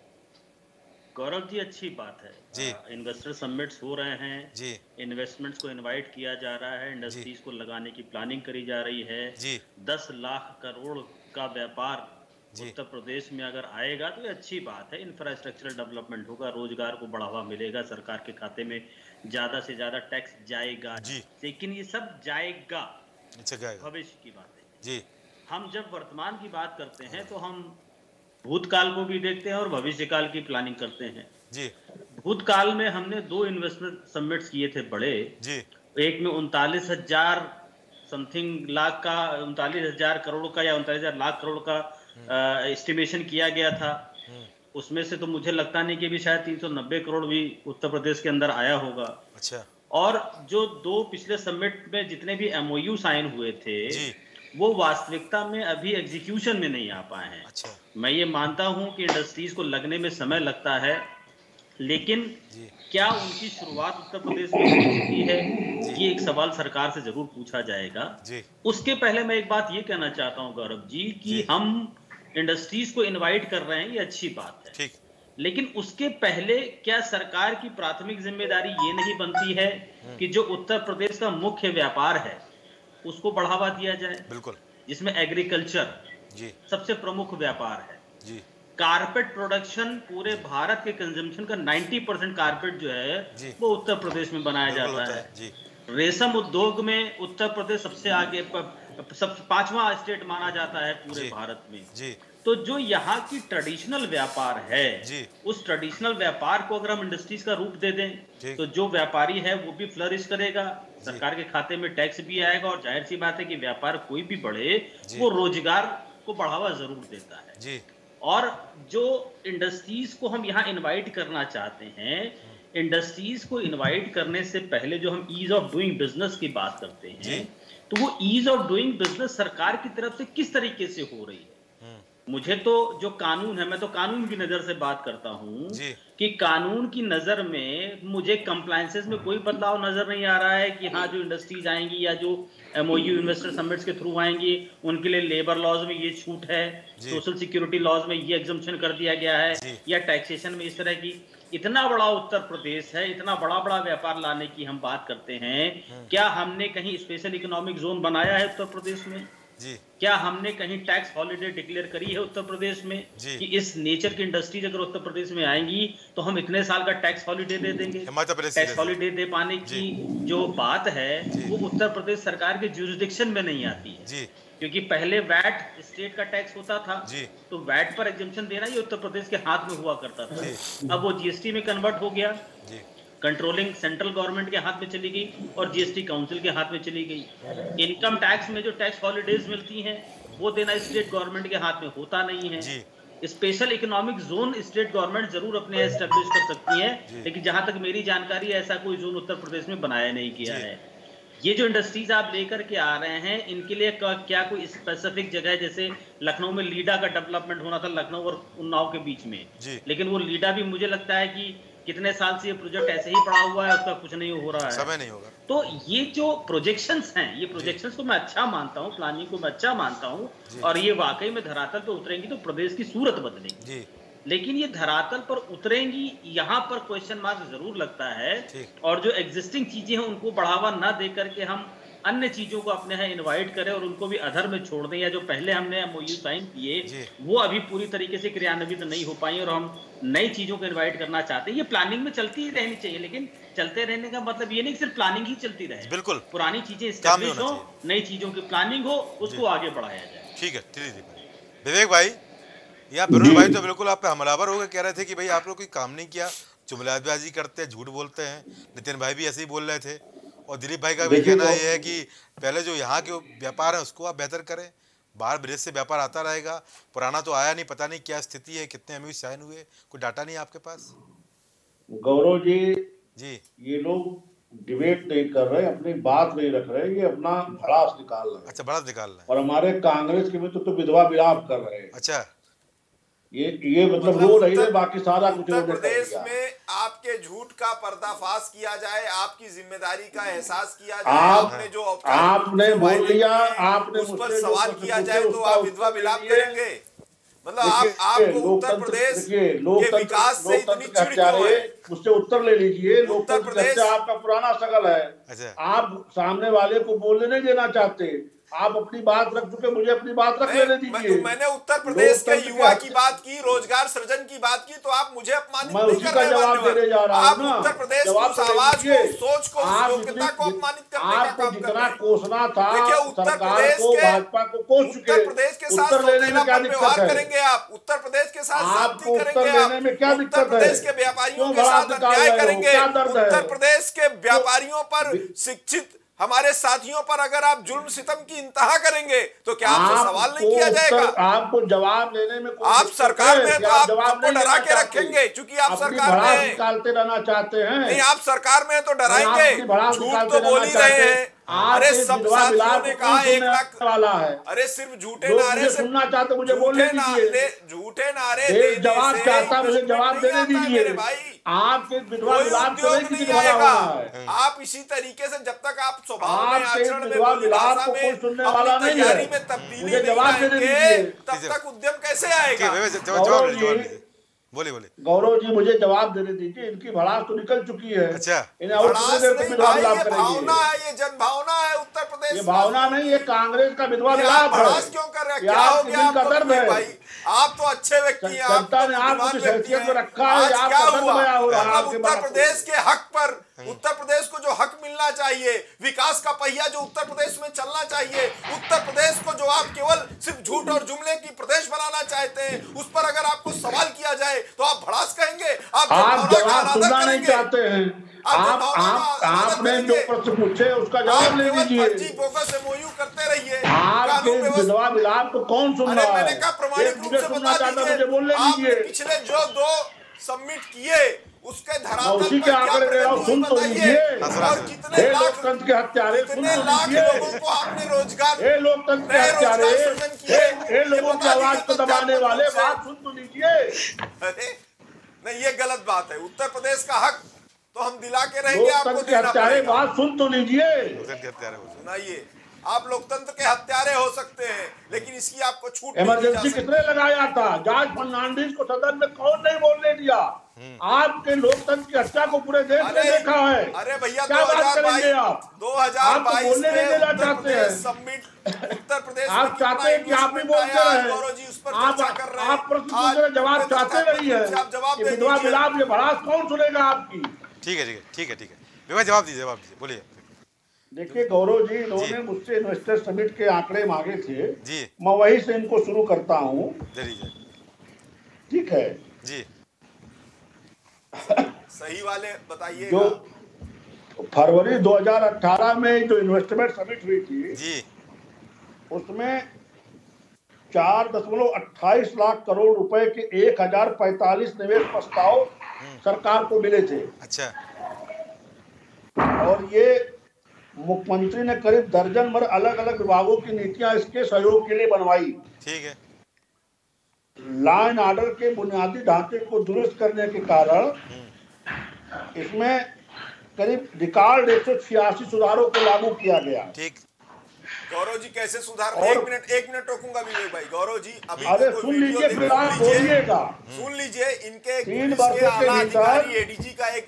गौरव जी, अच्छी बात है जी। इन्वेस्टर समिट्स हो रहे हैं जी, इन्वेस्टमेंट्स को इनवाइट किया जा रहा है, इंडस्ट्रीज को लगाने की प्लानिंग करी जा रही है जी। 10 लाख करोड़ का व्यापार उत्तर प्रदेश में अगर आएगा तो ये अच्छी बात है। इंफ्रास्ट्रक्चरल डेवलपमेंट होगा, रोजगार को बढ़ावा मिलेगा, सरकार के खाते में ज्यादा से ज्यादा टैक्स जाएगा जी। लेकिन ये सब जाएगा, भविष्य की बात है जी। हम जब वर्तमान की बात करते हैं तो हम भूतकाल को भी देखते हैं और भविष्यकाल की प्लानिंग करते हैं जी। भूतकाल में हमने 2 इन्वेस्टमेंट समिट्स किए थे बड़े जी। एक में 39,000 समथिंग लाख का, 39,000 करोड़ का या 39,000 लाख करोड़ का एस्टिमेशन किया गया था। उसमें से तो मुझे लगता नहीं कि भी शायद 390 करोड़ भी उत्तर प्रदेश के अंदर आया होगा। अच्छा। और जो 2 पिछले समिट में जितने भी MOU साइन हुए थे जी, वो वास्तविकता में अभी एग्जीक्यूशन में नहीं आ पाए हैं। अच्छा। मैं ये मानता हूं कि इंडस्ट्रीज को लगने में समय लगता है, लेकिन क्या उनकी शुरुआत उत्तर प्रदेश में हो चुकी है, ये एक सवाल सरकार से जरूर पूछा जाएगा जी। उसके पहले मैं एक बात ये कहना चाहता हूं गौरव जी कि हम इंडस्ट्रीज को इनवाइट कर रहे हैं, ये अच्छी बात है ठीक। लेकिन उसके पहले क्या सरकार की प्राथमिक जिम्मेदारी ये नहीं बनती है कि जो उत्तर प्रदेश का मुख्य व्यापार है उसको बढ़ावा दिया जाए? बिल्कुल। जिसमें एग्रीकल्चर जी सबसे प्रमुख व्यापार है जी। कारपेट प्रोडक्शन, पूरे भारत के कंजम्पशन का 90% कारपेट जो है वो उत्तर प्रदेश में बनाया जाता है जी। रेशम उद्योग में उत्तर प्रदेश सबसे आगे, सब 5वां स्टेट माना जाता है पूरे भारत में जी। तो जो यहाँ की ट्रेडिशनल व्यापार है जी, उस ट्रेडिशनल व्यापार को अगर हम इंडस्ट्रीज का रूप दे दें तो जो व्यापारी है वो भी फ्लरिश करेगा, सरकार के खाते में टैक्स भी आएगा और जाहिर सी बात है कि व्यापार कोई भी बढ़े वो रोजगार को बढ़ावा जरूर देता है जी। और जो इंडस्ट्रीज को हम यहाँ इनवाइट करना चाहते हैं, इंडस्ट्रीज को इनवाइट करने से पहले जो हम ईज ऑफ डूइंग बिजनेस की बात करते हैं तो वो ईज ऑफ डूइंग बिजनेस सरकार की तरफ से किस तरीके से हो रही है? मुझे तो जो कानून है, मैं तो कानून की नजर से बात करता हूँ कि कानून की नजर में मुझे कंप्लायंसेस में कोई बदलाव नजर नहीं आ रहा है कि हाँ जो इंडस्ट्रीज आएंगी या जो MOU इन्वेस्टर समिट्स के थ्रू आएंगी उनके लिए लेबर लॉज में ये छूट है, सोशल सिक्योरिटी लॉज में ये एग्जम्पशन कर दिया गया है या टैक्सेशन में इस तरह की। इतना बड़ा उत्तर प्रदेश है, इतना बड़ा बड़ा व्यापार लाने की हम बात करते हैं, क्या हमने कहीं स्पेशल इकोनॉमिक जोन बनाया है उत्तर प्रदेश में जी? क्या हमने कहीं टैक्स हॉलिडे डिक्लेयर करी है उत्तर प्रदेश में कि इस नेचर की इंडस्ट्रीज अगर उत्तर प्रदेश में आएंगी तो हम इतने साल का टैक्स हॉलिडे दे देंगे? टैक्स हॉलिडे दे पाने की जो बात है वो उत्तर प्रदेश सरकार के ज्यूरिसडिक्शन में नहीं आती है जी। क्योंकि पहले वैट स्टेट का टैक्स होता था जी, तो वैट पर एग्जम्पशन देना ये उत्तर प्रदेश के हाथ में हुआ करता था। अब वो GST में कन्वर्ट हो गया जी। कंट्रोलिंग सेंट्रल गवर्नमेंट के हाथ में चली गई और GST काउंसिल के हाथ में चली गई। इनकम टैक्स में जो टैक्स हॉलिडेज मिलती हैं वो देना स्टेट गवर्नमेंट के हाथ में होता नहीं है। Special economic zone state government जरूर अपने एस्टेब्लिश कर सकती है, लेकिन जहां तक मेरी जानकारी है ऐसा कोई जोन उत्तर प्रदेश में बनाया नहीं किया है। ये जो इंडस्ट्रीज आप लेकर के आ रहे हैं इनके लिए क्या कोई स्पेसिफिक जगह, जैसे लखनऊ में लीडा का डेवलपमेंट होना था लखनऊ और उन्नाव के बीच में, लेकिन वो लीडा भी मुझे लगता है कि कितने साल से ये प्रोजेक्ट ऐसे ही पड़ा हुआ है, उसका कुछ नहीं हो रहा है, समय नहीं होगा। तो ये जो प्रोजेक्शंस हैं, ये प्रोजेक्शंस को मैं अच्छा मानता हूँ, प्लानिंग को मैं अच्छा मानता हूँ और ये वाकई में धरातल पे उतरेंगी तो प्रदेश की सूरत बदलेगी। लेकिन ये धरातल पर उतरेंगी, यहाँ पर क्वेश्चन मार्क जरूर लगता है। और जो एग्जिस्टिंग चीजें हैं उनको बढ़ावा ना दे करके हम अन्य चीजों को अपने यहाँ इनवाइट करें और उनको भी अधर में छोड़ दें, या जो पहले हमने एमओयू साइन किए वो अभी पूरी तरीके से क्रियान्वित नहीं हो पाई और हम नई चीजों को इनवाइट करना चाहते हैं। ये प्लानिंग में चलती ही रहनी चाहिए, लेकिन चलते रहने का मतलब ये नहीं कि सिर्फ प्लानिंग ही चलती रहे। बिल्कुल, पुरानी चीजें एस्टैब्लिश हो, नई चीजों की प्लानिंग हो, उसको आगे बढ़ाया जाए। ठीक है। विवेक भाई, यहाँ बिरुल भाई तो बिल्कुल आप पे हमलावर हो गए, कह रहे थे कि भाई आप लोग कोई काम नहीं किया, जुमलाबाजी करते हैं, झूठ बोलते हैं। नितिन भाई भी ऐसे ही बोल रहे थे, और दिलीप भाई का भी कहना ये है कि पहले जो यहाँ के व्यापार है उसको आप बेहतर करें, बाहर विदेश से व्यापार आता रहेगा, पुराना तो आया नहीं, पता नहीं क्या स्थिति है, कितने एमओयू साइन हुए, कोई डाटा नहीं है आपके पास? गौरव जी, ये लोग डिबेट नहीं कर रहे, अपनी बात नहीं रख रहे, ये अपना भड़ास निकाल रहे हैं। अच्छा, भड़ास निकाल रहे हैं। और हमारे कांग्रेस के मित्र तो विधवा विलाप कर रहे हैं। अच्छा, ये मतलब रो रही है, बाकी सारा कुछ उत्तर प्रदेश में आपके झूठ का पर्दाफाश किया जाए, आपकी जिम्मेदारी का एहसास किया जाए, आपने जो आपने बोल लिया, आपने उस पर सवाल किया जाए तो आप विधवा विलाप करेंगे? मतलब आपको उत्तर प्रदेश के विकास से इतनी चिढ़ क्यों है? उससे उत्तर ले लीजिए। उत्तर प्रदेश आपका पुराना शकल है, आप सामने वाले को बोलने नहीं देना चाहते, आप अपनी बात रख चुके, मुझे अपनी बात रख लेने दीजिए। मैंने उत्तर प्रदेश के युवा की बात की, रोजगार सृजन की बात की, तो आप मुझे अपमानित नहीं कर रहे हैं। जवाब देने जा रहा आप उत्तर प्रदेश की आवाज को, सोच को, योग्यता को अपमानित करने का काम कर रहे हैं। कोसना था, देखिए उत्तर प्रदेश के भाजपा को कोस चुके, उत्तर प्रदेश के साथ व्यवहार करेंगे आप, उत्तर प्रदेश के साथ साथी करेंगे आप, उत्तर प्रदेश के व्यापारियों के साथ अन्याय करेंगे, उत्तर प्रदेश के व्यापारियों पर, शिक्षित हमारे साथियों पर अगर आप जुल्म सितम की इंतहा करेंगे तो क्या आपसे सवाल नहीं किया जाएगा? आपको जवाब देने में आप सरकार में तो आप सबको डरा के रखेंगे, क्योंकि आप सरकार में हैं, निकालते रहना चाहते हैं। नहीं, आप सरकार में तो डराएंगे, झूठ तो बोल ही रहे हैं। अरे सब साथियों ने कहा 1 लाख वाला है। अरे सिर्फ झूठे नारे से सुनना चाहते, मुझे बोलने दीजिए। झूठे नारे जवाब चाहता, मुझे जवाब देने दीजिए। भाई आपके विधवा विलाप नहीं आएगा। आप इसी तरीके से जब तक आप स्वभाव में, आचरण में, भाषा में, अपनी तैयारी में तब्दीली नहीं लाएंगे, तब तक उद्यम कैसे आएगा? बोलिए। गौरव जी, मुझे जवाब देने दीजिए। इनकी भड़ास तो निकल चुकी है। अच्छा, इन्हें और ये भावना है, ये जन भावना है उत्तर प्रदेश। ये भावना नहीं, ये कांग्रेस का विधवा विलाप है। क्यों कर रहे हैं? क्या हो गया आपको भाई? आप तो अच्छे व्यक्ति हैं, जनता ने आपको हैसियत में रखा है। क्या हुआ? उत्तर प्रदेश के हक पर, उत्तर प्रदेश को जो हक मिलना चाहिए, विकास का पहिया जो उत्तर प्रदेश में चलना चाहिए, उत्तर प्रदेश को जो आप केवल सिर्फ झूठ और जुमले की प्रदेश बनाना चाहते हैं, उस पर अगर आपको सवाल किया जाए तो आप भड़ास कहेंगे, आप जवाब सुनना नहीं चाहते हैं। आपने जो प्रश्न पूछे उसका जवाब ले लीजिए। एमओयू करते रहिए। आपके विधवा विलाप को कौन सुन रहा है? मैंने कहा प्रमाणिक रूप से बता दीजिए, आपने पिछले जो 2 सबमिट किए उसके धरातल पर क्या सुन तो लीजिए। और कितने लोकतंत्र के हत्यारे, कितने लाख लोगों को आपने रोजगार, लोकतंत्र के हत्यारे, लोगों की आवाज को दबाने वाले, बात सुन तो लीजिए। नहीं, ये गलत बात है। उत्तर प्रदेश का हक तो हम दिला के रहेंगे, आपको देना पड़ेगा। बात सुन तो लीजिए। सुनाइए, आप लोकतंत्र के हत्यारे हो सकते हैं, लेकिन इसकी आपको छूट। इमरजेंसी किसने लगाया था? जॉर्ज फर्नांडिस को सदन में कौन नहीं बोलने दिया? आपके लोकतंत्र की हत्या को पूरे देश ने देखा है। अरे भैया, क्या बात करेंगे आप? 2022 में सबमिट उत्तर प्रदेश आप चाहते हैं कि आप भी बोलते रहे, गौरव जी उस पर चर्चा कर रहे हैं। आप प्रश्न पूछ रहे, जवाब चाहते रही है। विधवा विलाप, ये भड़ास कौन सुनेगा आपकी? ठीक है। विवाह जवाब दीजिए, बोलिए। देखिए गौरव जी, इन्होंने मुझसे इन्वेस्टर समिट के आंकड़े मांगे थे जी, मैं वही से इनको शुरू करता हूँ। ठीक है जी, सही वाले बताइए। जो फरवरी 2018 में जो इन्वेस्टमेंट समिट हुई थी जी, उसमें 4.28 लाख करोड़ रुपए के 1045 निवेश प्रस्ताव सरकार को मिले थे। अच्छा, और ये मुख्यमंत्री ने करीब दर्जन भर अलग अलग विभागों की नीतियां इसके सहयोग के लिए बनवाई। ठीक है। लॉ एंड ऑर्डर के बुनियादी ढांचे को दुरुस्त करने के कारण इसमें करीब रिकॉर्ड 186 सुधारों को लागू किया गया। ठीक। गौरव जी कैसे सुधार? एक मिनट रोकूंगा विवेक भाई। गौरव जी अभी अरे सुन लीजिए, फिर आप बोलिएगा। सुन लीजिए, इनके आला अधिकारी एडीजी का एक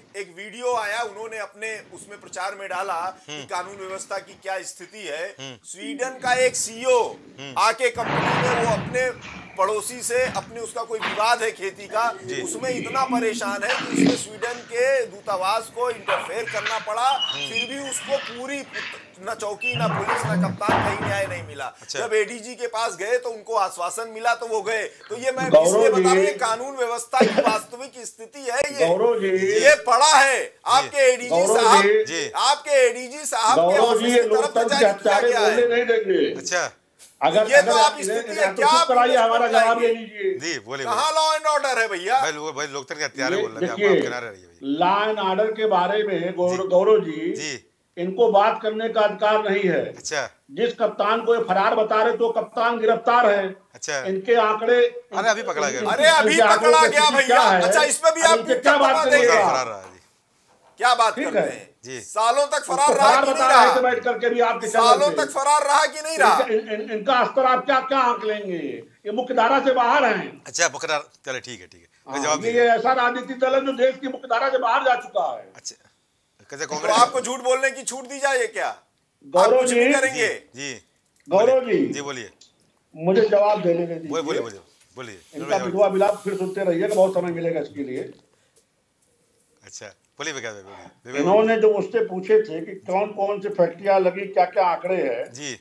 वीडियो आया, उन्होंने अपने उसमें प्रचार में डाला कि कानून व्यवस्था की क्या स्थिति है। स्वीडन का एक सीईओ आके कंपनी में वो अपने पड़ोसी से अपने उसका कोई विवाद है खेती का, उसमें इतना परेशान है कि उसमें स्वीडन के दूतावास को इंटरफेयर करना पड़ा, फिर भी उसको पूरी न चौकी न पुलिस न कप्तान कहीं न्याय नहीं मिला। जब एडीजी के पास गए तो उनको आश्वासन मिला तो वो गए। तो ये मैं इसलिए बता रहा हूं, कानून व्यवस्था की वास्तविक स्थिति है ये पड़ा है आपके एडीजी साहब, आपके एडीजी साहब के ऑफिस की तरफ से जारी किया गया है। अच्छा, अगर ये तो आप स्थिति है क्या, कराइए, हमारा जवाब ले लीजिए। जी बोलिए। कहाँ लॉ एंड ऑर्डर है भैया? भाई लोकतंत्र के हत्यारे बोल रहे हैं, आप किनारे रहिए। लॉ एंड ऑर्डर के बारे में गौरव जी इनको बात करने का अधिकार नहीं है। अच्छा, जिस कप्तान को ये फरार बता रहे तो कप्तान गिरफ्तार है। अच्छा, इनके आंकड़े अरे अभी पकड़ा गया, अरे अभी पकड़ा गया भैया। अच्छा, इसमें भी आप क्या बात करेंगे? क्या बात करते हैं जी? सालों तक फरार रहा कि नहीं रहा? बैठ करके भी आपके सालों तक फरार रहा कि नहीं रहा? इनका स्तर आप क्या क्या आंक लेंगे? ये मुख्यधारा से बाहर हैं। अच्छा, मुख्यधारा, चले ठीक है, ठीक है, जवाब ये ऐसा राजनीतिक दल है जो देश की मुख्यधारा से बाहर जा चुका है। अच्छा, तो आपको झूठ बोलने की छूट दी जाए क्या? गौरव जी करेंगे जी, गौरव जी बोलिए, मुझे जवाब देने दीजिए। बोलिए। इनका विधवा विलाप फिर सुनते रहिएगा, बहुत समय मिलेगा इसके लिए। अच्छा, बोलिए। इन्होंने जो मुझसे पूछे थे कि कौन कौन सी फैक्ट्रियां लगी, क्या क्या आंकड़े हैं जी।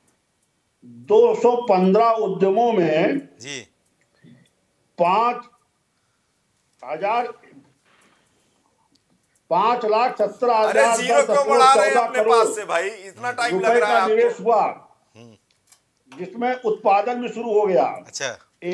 215 उद्यमों में जी 5,70,000 जीरो क्यों बढ़ा रहे हैं अपने पास से भाई? इतना टाइम लग रहा है का निवेश हुआ, जिसमें उत्पादन भी शुरू हो गया। अच्छा,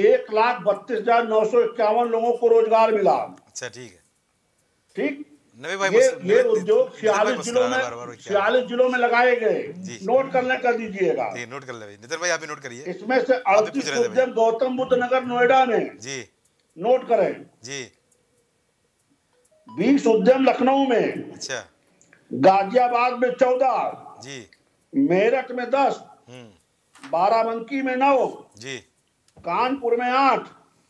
1,32,951 लोगों को रोजगार मिला। अच्छा, ठीक है, ठीक। भाई ये उद्योग 46 जिलों में लगाए गए। नोट करने का दीजिएगा। नोट कर ले नितिन भाई, आप भी नोट करिए। इसमें से 38 उद्यम गौतम बुद्ध नगर नोएडा में जी, नोट करें जी। 20 उद्यम लखनऊ में। अच्छा, गाजियाबाद में 14 जी, मेरठ में 10, बाराबंकी में 9 जी, कानपुर में 8,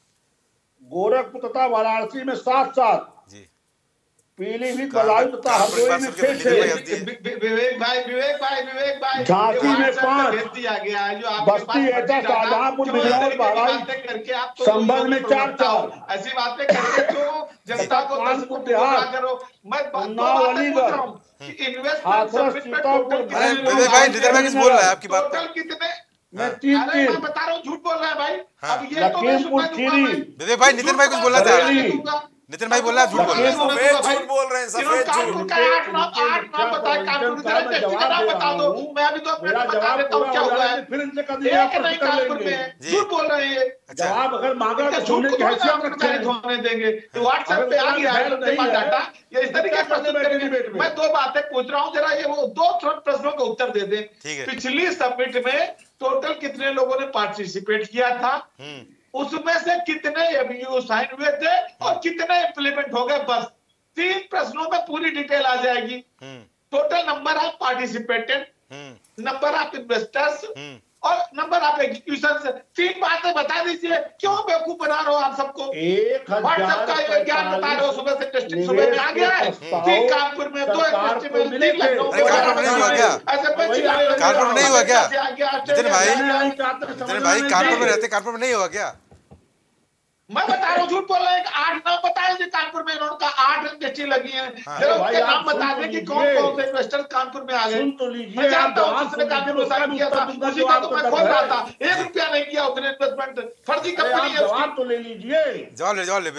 गोरखपुर तथा वाराणसी में 7 जी, पीलीभीत, बदायूं तथा हरदोई में 6। विवेक भाई झांसी में 5 दिया गया है। जो बस्ती, एटा, शाहजहांपुर, बिजनौर, बहराइच, संभल में 4। ऐसी बातें करके तो जनता को कानपुर देहात, उन्नाव, अलीगढ़, हाथरस, सीतापुर। विवेक भाई, नितिन भाई कुछ बोल रहा है, आपकी बात टोटल कितने? मैं 3 मैं बता रहा हूँ, झूठ बोल रहा है भाई। अब ये तो लखीमपुर खीरी। विवेक भाई, नितिन भाई कुछ बोल रहा था। नितिन भाई बोल रहा है, झूठ बोल रहे हैं, झूठ बोल रहे हैं, सफेद झूठ। 8 नाम बताए कानपुर का, बता दो। मैं अभी तो अपना बता देता हूँ क्या हुआ है। फिर इनसे एक नहीं कानपुर में झूठ बोल रहे हैं। जवाब अगर मांगा तो झूठ को होने देंगे तो व्हाट्सएप पे आ गया है डाटा। ये इस तरीके से मैं 2 बातें पूछ रहा हूँ, जरा ये वो 2 प्रश्नों का उत्तर दे दें। पिछली समिट में टोटल कितने लोगों ने पार्टिसिपेट किया था, उसमें से कितने एमयू साइन हुए थे और कितने इंप्लीमेंट हो गए? बस 3 प्रश्नों में पूरी डिटेल आ जाएगी। Total number of participated, number of investors और नंबर ऑफ एग्जीक्यूशन। 3 बातें बता दीजिए। क्यों बेवकूफ बना रहे हो आप सबको? व्हाट्सएप का ज्ञान बता रहे हो। सुबह से टेस्टिंग सुबह में आ गया है। 3 कानपुर में, 2 यूनिवर्सिटी में, 3 लखनऊ में। कानपुर नहीं हुआ क्या? कानपुर नहीं हुआ क्या? नितिन भाई कानपुर में रहते, कानपुर में नहीं हुआ क्या? मैं बता रहा हूँ, झूठ बोल रहे हैं। 8 नाम बताए थे कानपुर में, इन्होंने कहा 8 इंडस्ट्री लगी है। जरा उसके नाम बता दें कि कौन कौन से इन्वेस्टर कानपुर में आ गए। सुन तो लीजिए, मैं जानता हूँ किसने कानपुर में साइन किया था, उसी का तो मैं खोल रहा था। 1 रुपया नहीं किया उसने इन्वेस्टमेंट। फर्जी कंपनी है। जवाब तो ले लीजिए। जवाब ले जल्दी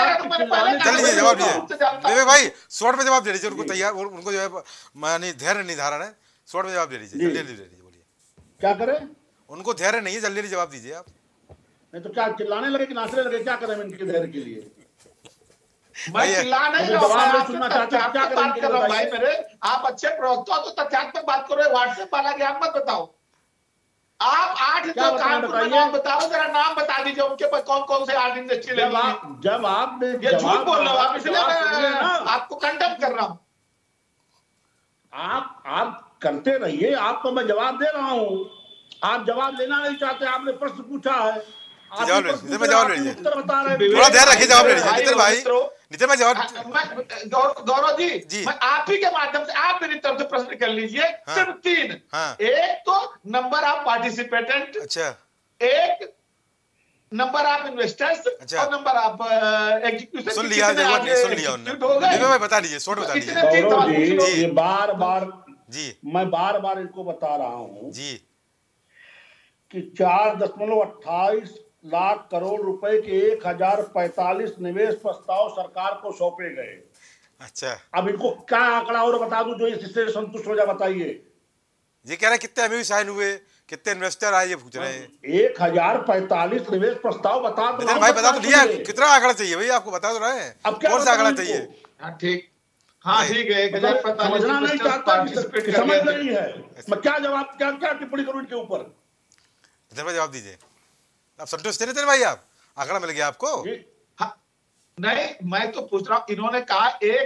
जवाब दीजिए विवेक भाई। शॉर्ट में जवाब दे दीजिए उनको, तैयार उनको जो है मानी धैर्य नहीं धारण है। शॉर्ट में जवाब दे दीजिए, जल्दी दे दीजिए। बोलिए क्या करें? उनको धैर्य नहीं है, जल्दी जवाब दीजिए आप। नहीं तो क्या चिल्लाने लगे कि नाचने लगे? क्या करें इनके धैर्य के लिए? मैं चिल्ला नहीं रहा हूं, मैं सुनना चाहता हूं। क्या बात कर रहा हूं भाई मेरे? आप अच्छे प्रवक्ता हो तो तथ्यात्मक बात करो। व्हाट्सएप वाला ज्ञान मत बताओ। आप 8 जो कानपुर में नाम बताओ, जरा नाम बता दीजिए उनके पास कौन कौन से 8 इंडस्ट्री लगी है। जब आप ये झूठ बोल रहे हो आप, इसलिए मैं आपको कंडेम कर रहा हूं। आप करते रहिए, आपको मैं जवाब दे रहा हूं। आप जवाब लेना नहीं चाहते, आपने प्रश्न पूछा है, जवाब ले लीजिए, उत्तर बता रहे हैं। थोड़ा ध्यान रखिए, जवाब ले लीजिए नितिन भाई। नितिन भाई जवाब। गौरव जी, मैं आप ही के माध्यम से आप मेरी तरफ से प्रश्न कर लीजिए। सिर्फ 3। एक तो नंबर ऑफ पार्टिसिपेटेंट, अच्छा, एक नंबर ऑफ इन्वेस्टर्स, अच्छा, और नंबर ऑफ एग्जीक्यूशन। सुन लिया, सुन लिया उन्होंने। बता दीजिए, शॉर्ट बता दीजिए। गौरव जी, ये बार बार जी, मैं बार बार इनको बता रहा हूँ जी कि 4.28 लाख करोड़ रुपए के 1045 निवेश प्रस्ताव सरकार को सौंपे गए। अच्छा, अब इनको क्या आंकड़ा और बता दूं जो इससे संतुष्ट हो जाए, बताइए। ये कह रहे हैं कितने एमओयू साइन हुए, कितने इन्वेस्टर आए, ये पूछ रहे हैं। 1045 निवेश प्रस्ताव बता दो भाई, बता तो दिया। कितना आंकड़ा चाहिए भाई आपको, बता तो रहे हैं। अब क्या कौन सा आंकड़ा चाहिए? ठीक, हाँ ठीक है। 1045 समझना नहीं चाहता, समझ नहीं है। मैं क्या जवाब, क्या टिप्पणी करूं इनके ऊपर? जवाब दीजिए। आप संतुष्ट थे भाई? आप आंकड़ा मिल गया आपको? हाँ, नहीं, मैं तो पूछ रहा हूँ। इन्होंने कहा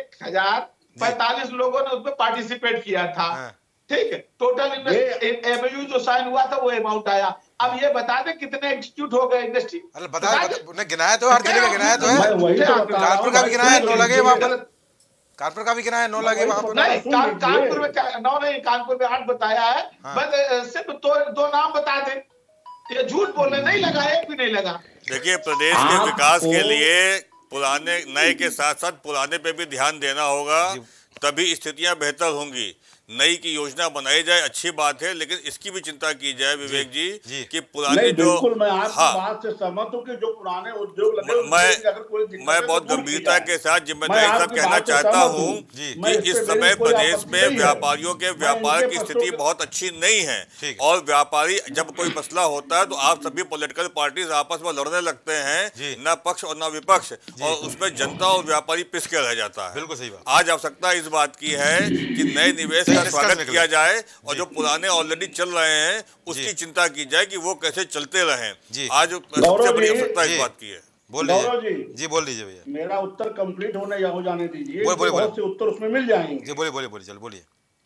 1045 लोगों ने उसमें पार्टिसिपेट किया था। ठीक है, टोटल एमओयू जो साइन हुआ था वो अमाउंट आया। अब ये बता दे कितने एग्जीक्यूट हो गए इंडस्ट्री। अरे बता, गिनाया तो, हर जिले का गिनाया तो है। कानपुर का भी गिनाया, 9 लगे वहां पर। कानपुर का भी गिनाया, 9 लगे वहां पर। नहीं, कानपुर में 9 नहीं, कानपुर में 8 बताया है। बस सिर्फ दो नाम बता दे। ये झूठ बोलने नहीं लगा, एक भी नहीं लगा। देखिए, प्रदेश के विकास के लिए पुराने नए के साथ साथ पुराने पे भी ध्यान देना होगा, तभी स्थितियां बेहतर होंगी। नई की योजना बनाई जाए, अच्छी बात है, लेकिन इसकी भी चिंता की जाए विवेक जी कि पुराने जो, मैं आपकी बात से सहमत हूं कि जो पुराने उद्योग लगे, मैं बहुत गंभीरता के साथ जिम्मेदारी के साथ कहना चाहता हूं कि इस समय प्रदेश में व्यापारियों के व्यापार की स्थिति बहुत अच्छी नहीं है। और व्यापारी, जब कोई मसला होता है तो आप सभी पॉलिटिकल पार्टीज आपस में लड़ने लगते हैं, न पक्ष और न विपक्ष, और उसमें जनता और व्यापारी पिस के रह जाता है। बिल्कुल सही बात। आज आवश्यकता इस बात की है कि नए निवेश का स्वागत किया जाए, और जो पुराने ऑलरेडी चल रहे हैं उसकी चिंता की जाए कि वो कैसे चलते रहें। आज सबसे बड़ी आवश्यकता इस बात की है। बोल लीजिए भैया। मेरा उत्तर कंप्लीट हो जाने दीजिए, बहुत से उत्तर उसमें मिल जाएंगे। बोलिए।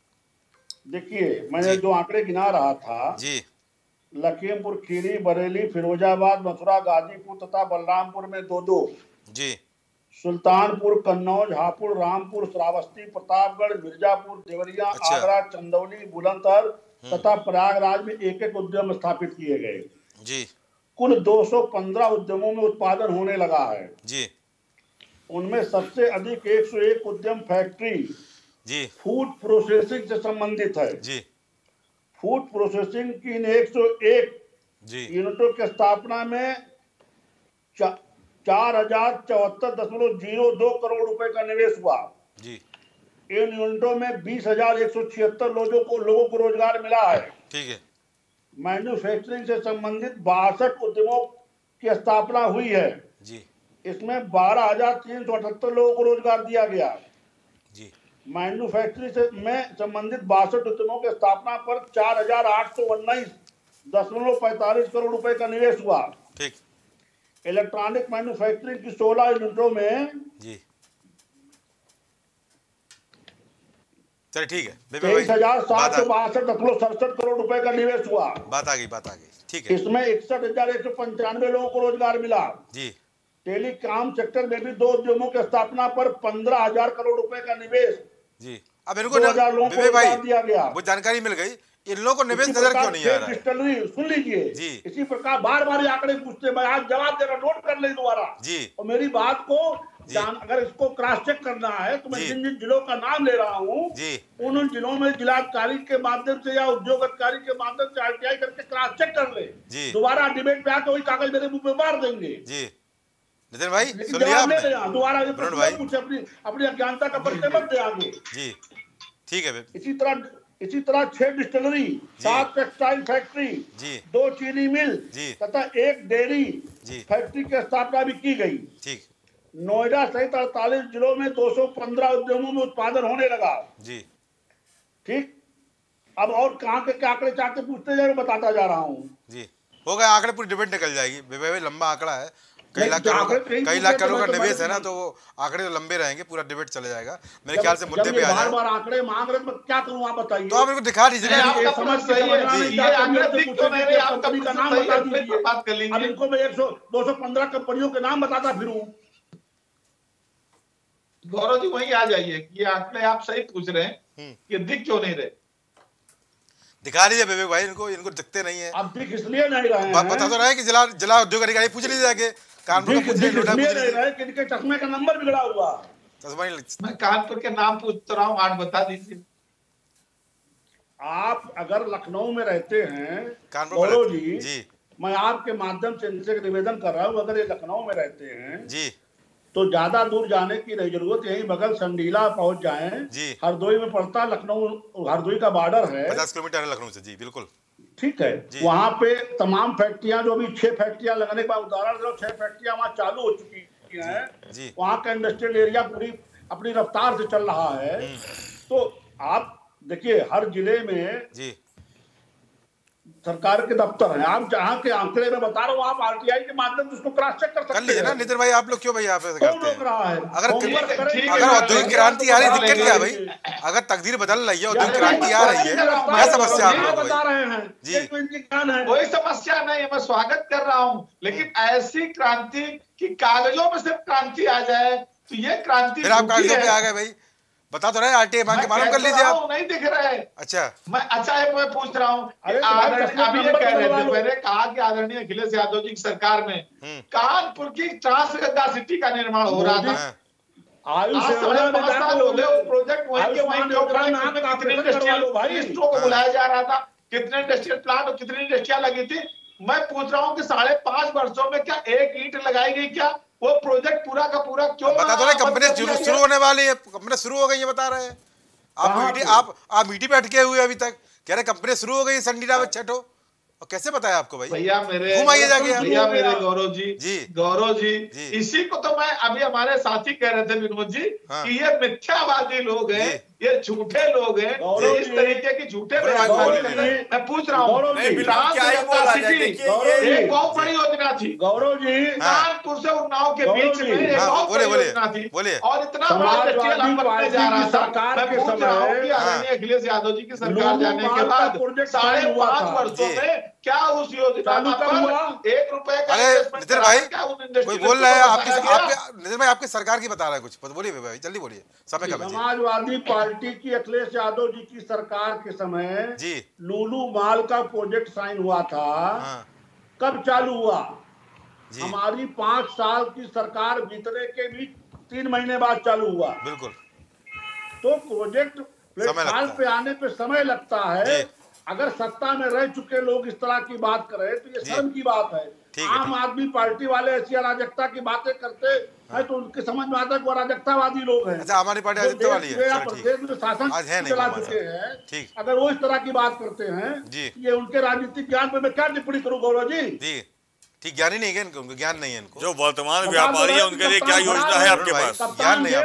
देखिए, मैंने जो आंकड़े गिना रहा था जी, लखीमपुर खीरी, बरेली, फिरोजाबाद, मथुरा, गाजीपुर तथा बलरामपुर में 2-2 जी, सुल्तानपुर, कन्नौज, हापुड़, रामपुर, श्रावस्ती, प्रतापगढ़, मिर्जापुर, देवरिया, आगरा, चंदौली, बुलंदशहर तथा प्रयागराज में 1-1 उद्यम स्थापित किए गए जी। कुल 215 उद्यमों में उत्पादन होने लगा है जी। उनमें सबसे अधिक 101 उद्यम फैक्ट्री जी फूड प्रोसेसिंग से संबंधित है जी। फूड प्रोसेसिंग की इन 101 जी यूनिटों की स्थापना में 4074.02 करोड़ रुपए का निवेश हुआ जी। इन यूनिटों में 20,176 लोगों को रोजगार मिला है। ठीक है। मैन्युफैक्चरिंग से संबंधित 62 उद्यमों की स्थापना हुई है जी। इसमें 12,378 लोगों को रोजगार दिया गया जी। मैन्युफैक्चरिंग से में संबंधित 62 उद्यमों की स्थापना पर 4,819.45 करोड़ रुपए का निवेश हुआ। ठीक। इलेक्ट्रॉनिक मैन्युफैक्चरिंग की 16 यूनिटों में जी, चलिए ठीक है, 23,762.67 करोड़ रुपए का निवेश हुआ। बात आ गई। ठीक है। इसमें 61,195 लोगों को रोजगार मिला जी। टेलीकॉम सेक्टर में भी 2 उद्यमों की स्थापना पर 15,000 करोड़ रुपए का निवेश जी। अब इनको 2,000 लोगों को रोजगार दिया गया। वो जानकारी मिल गई। इन लोगों को निवेश नजर क्यों नहीं आ रहा है? सुन लीजिए जी। इसी प्रकार बार आंकड़े पूछते, मैं आज जवाब देना, नोट कर ले दोबारा जी। और मेरी बात को अगर इसको क्रॉस चेक करना है तो मैं जिन जिलों का नाम ले रहा हूँ उन जिलों में जिलाधिकारी के माध्यम से या उद्योग अधिकारी के माध्यम से आरटीआई करके क्रॉस चेक कर ले। दोबारा डिबेट पे आके वही कागज मेरे मुंह पे मार देंगे जी। नितिन भाई सुन लिया आपने? दोबारा अपनी अज्ञानता का परिचय मत दे आगे जी। ठीक है। इसी तरह 6 डिस्टिलरी, 7 टेक्सटाइल फैक्ट्री जी, 2 चीनी मिल जी तथा 1 डेयरी फैक्ट्री की स्थापना भी की गई। ठीक। नोएडा सहित 48 जिलों में 215 उद्यमों में उत्पादन होने लगा जी। ठीक। अब और कहाँ के क्या आंकड़े चाहते पूछते जाए, बताता जा रहा हूँ जी। हो गया, आंकड़े पूरी डिबेट निकल जाएगी। लंबा आंकड़ा है, कई लाख करोड़ का निवेश है ना, तो वो आंकड़े तो लंबे रहेंगे, पूरा डिबेट चला जाएगा मेरे ख्याल से। मुद्दे पे आ जाए। बार आंकड़े मांग रहे, क्या करूं आप बताइए। तो आप मेरे को दिखा दीजिए। कंपनी का नाम बता दीजिए। अब इनको मैं 215 कंपनियों के नाम बताता फिरूं। गौरव जी वहीं आ जाइए, ये आंकड़े आप सही पूछ रहे हैं, ये दिख क्यों नहीं रहे? दिखा लीजिए विवेक भाई, इनको दिखते नहीं है। अब दिख इसलिए नहीं रहे हैं, बता तो रहे कि जिला उद्योग अधिकारी पूछ लीजिए जाके, कानपुर का पूछ लीजिए, नोएडा पूछ लीजिए कि इनके चश्मे का नंबर बिगड़ा हुआ। मैं कानपुर के नाम पूछ रहा हूँ, 8 बता दीजिए। आप अगर लखनऊ में रहते हैं गौरव जी, मैं आपके माध्यम से इनसे निवेदन कर रहा हूँ, अगर ये लखनऊ में रहते हैं जी तो ज्यादा दूर जाने की नहीं जरूरत, यही बगल संडीला पहुंच जाएं। हरदोई में पड़ता, लखनऊ हरदोई का बॉर्डर है, 50 किलोमीटर है लखनऊ से। जी बिल्कुल ठीक है। वहां पे तमाम फैक्ट्रियां, जो भी 6 फैक्ट्रियां लगने के बाद, उदाहरण 6 फैक्ट्रियां वहां चालू हो चुकी हैं, वहां का इंडस्ट्रियल एरिया पूरी अपनी रफ्तार से चल रहा है। तो आप देखिए हर जिले में जी सरकार के दफ्तर हैं, आप जहाँ के आंकड़े में बता रहा हूँ, आप आरटीआई के माध्यम से उसको क्रॉस चेक कर सकते हैं ना। नितिन भाई आप लोग क्यों भाई आप ऐसे करते हैं? कौन रोक रहा है? अगर औद्योगिक क्रांति आ रही है, दिक्कत क्या है भाई? अगर तकदीर बदल रही है, औद्योगिक क्रांति आ रही है, क्या समस्या आप बता रहे हैं जी? कोई समस्या नहीं है, मैं स्वागत कर रहा हूँ, लेकिन ऐसी क्रांति की कागजों में सिर्फ क्रांति आ जाए तो ये क्रांति फिर आप कागजों पे आ गए भाई, बता तो रहे आरटीआई मांग के मालूम कर लीजिए आप। नहीं दिख रहा है। अच्छा मैं पूछ रहा हूँ, अभी ये कह रहे थे, मैंने कहा कि आदरणीय अखिलेश यादव जी की सरकार में कानपुर की ट्रांसगंगा सिटी का निर्माण हो रहा था। आयुष 5 साल हो गए, वो प्रोजेक्ट वहीं के वहीं कितने इंडस्ट्रियल को बुलाया जा रहा था, कितने इंडस्ट्रियल प्लांट और कितनी इंडस्ट्रियां लगी थी। मैं पूछ रहा हूँ कि 5.5 वर्षों में क्या एक ईंट लगाई गई? क्या वो प्रोजेक्ट पूरा का पूरा क्यों? बता दो, कंपनी शुरू होने वाली है, कंपनी शुरू हो गई है, बता रहे हैं आप मीटिंग पे अटके हुए अभी तक, कह रहे कंपनी शुरू हो गई संडीला में छठो, और कैसे बताया आपको भाई? भैया मेरे गौरव जी इसी को तो मैं अभी हमारे साथी कह रहे थे विनोद जी कि ये मिथ्यावादी लोग हैं, ये झूठे लोग हैं, इस तरीके की झूठे मैं पूछ रहा हूँ। एक बहुत बड़ी योजना थी गौरव जी, कानपुर से उन्नाव के बीच में एक बहुत बड़ी योजना थी, और इतना बड़ा इंडस्ट्रियल हब बनने जा रहा था। मैं पूछ रहा हूँ कि आदरणीय अखिलेश यादव जी की सरकार जाने के बाद 5.5 वर्षों में क्या उस योजना पर 1 रुपए का नितिन भाई कोई बोल रहा है आपकी नितिन भाई आपकी सरकार की बता रहा है कुछ, बोलिए भाई जल्दी बोलिए, समय कम है। समाजवादी पार्टी की अखिलेश यादव जी की सरकार के समय जी लुलु मॉल का प्रोजेक्ट साइन हुआ था। कब चालू हुआ? हमारी 5 साल की सरकार बीतने के भी 3 महीने बाद चालू हुआ। बिल्कुल। तो प्रोजेक्ट प्लेटफॉर्म पे आने पे समय लगता है। अगर सत्ता में रह चुके लोग इस तरह की बात करें तो ये शर्म की बात है। आम आदमी पार्टी वाले ऐसी अराजकता की बातें करते हैं तो उनके समझ में आता है वो अराजकतावादी लोग हैं। अच्छा, हमारी पार्टी अराजकता वाली है, प्रदेश में शासन चला चुके हैं, अगर वो इस तरह की बात करते हैं ये उनके राजनीतिक ज्ञान पे मैं क्या टिप्पणी करूँ गौरव जी? ठीक, ज्ञान ही नहीं है इनको, ज्ञान नहीं है इनको। जो वर्तमान व्यापारी है उनके लिए क्या योजना है आपके पास? ज्ञान नहीं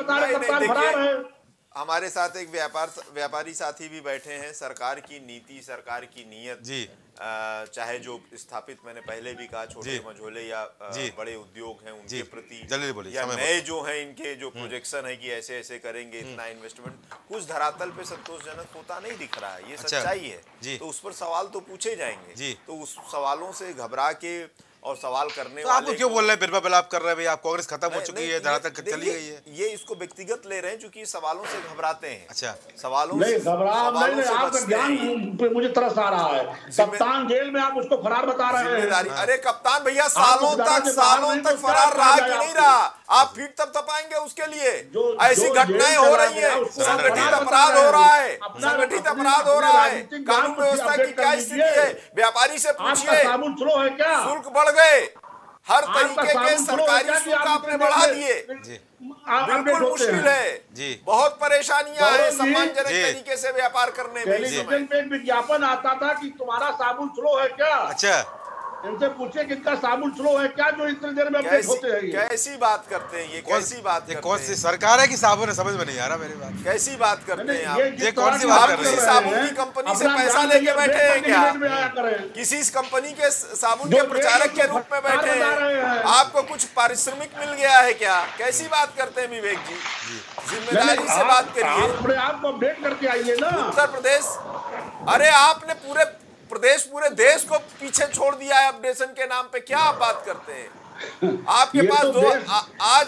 है। हमारे साथ एक व्यापारी साथी भी बैठे हैं। सरकार की नीति, सरकार की नीयत जी, चाहे जो स्थापित, मैंने पहले भी कहा, छोटे मझोले या बड़े उद्योग हैं उनके प्रति, या नए जो हैं इनके जो प्रोजेक्शन है कि ऐसे ऐसे करेंगे, इतना इन्वेस्टमेंट, कुछ धरातल पे संतोषजनक होता नहीं दिख रहा है। ये सच्चाई है, तो उस पर सवाल तो पूछे जाएंगे। तो उस सवालों से घबरा के और सवाल करने तो आपको क्यों बोल रहे हैं बिरबा बिलाप कर रहे हैं भाई? आप कांग्रेस खत्म हो चुकी है, धरातल तक चली गई है। ये इसको व्यक्तिगत ले रहे हैं क्योंकि सवालों से घबराते हैं। अच्छा, सवालों नहीं घबरा, आपका ज्ञान मुझे तरस आ रहा है। कप्तान जेल में आप उसको फरार बता रहे हैं। अरे कप्तान भैया सालों तक फरार रहा कि नहीं रहा? आप फीट तब तपाएंगे उसके लिए। ऐसी घटनाएं हो रही है, संगठित अपराध हो रहा है, संगठित अपराध हो रहा है। कानून व्यवस्था की क्या स्थिति है? व्यापारी से पूछिए। शुल्क बढ़ गए, हर तरीके के सरकारी शुल्क आपने बढ़ा दिए, बिल्कुल मुश्किल है, बहुत परेशानियां हैं सम्मानजनक तरीके से व्यापार करने में। टेलीविजन पे विज्ञापन आता था कि तुम्हारा साबुन स्लो है क्या? अच्छा, इनसे पूछिए कि इनका साबुन स्लो है क्या जो इतनी देर में अपडेट होते हैं? कैसी बात करते हैं ये? कैसी बात करते हैं? कौन सी सरकार है कि साबुन है? समझ में नहीं आ रहा मेरी बात। कैसी बात करते हैं आप? ये कौन सी बात कर रहे हैं? साबुन की कंपनी से पैसा लेके बैठे हैं क्या? किसी इस कंपनी के साबुन के प्रचारक के रूप में बैठे हैं? आपको कुछ पारिश्रमिक मिल गया है क्या? कैसी बात करते हैं विवेक जी? जिम्मेदारी से बात करिए, आपको अपडेट करके आइए ना। उत्तर प्रदेश, अरे आपने पूरे देश को पीछे छोड़ दिया है अपडेशन के नाम पे। क्या आप बात करते हैं? आपके पास आज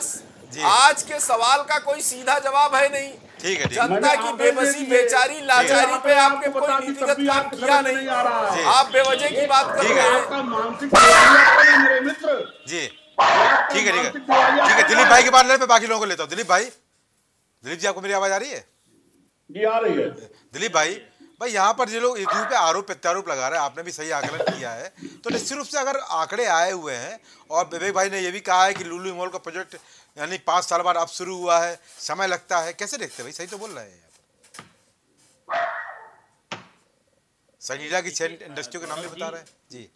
आज के सवाल का कोई सीधा जवाब है नहीं। ठीक है, जनता की बेबसी, बेचारी, लाचारी पे आपके कोई नीतिगत काम किया नहीं। आप बेवजह की बात कर रहे हैं। मेरे मित्र जी ठीक है, ठीक है। दिलीप भाई के बाद मैं बाकी लोगों को लेता हूँ। दिलीप जी, आपको मेरी आवाज आ रही है? जी आ रही है। दिलीप भाई यहाँ पर जो लोग यूट्यूब पे आरोप प्रत्यारोप लगा रहे हैं, आपने भी सही आकलन किया है, तो निश्चित रूप से अगर आंकड़े आए हुए हैं और विवेक भाई ने ये भी कहा है कि लुलु मॉल का प्रोजेक्ट यानी 5 साल बाद अब शुरू हुआ है, समय लगता है, कैसे देखते हैं भाई? सही तो बोल रहे हैं। सनीजा की इंडस्ट्री के नाम भी बता रहे हैं जी।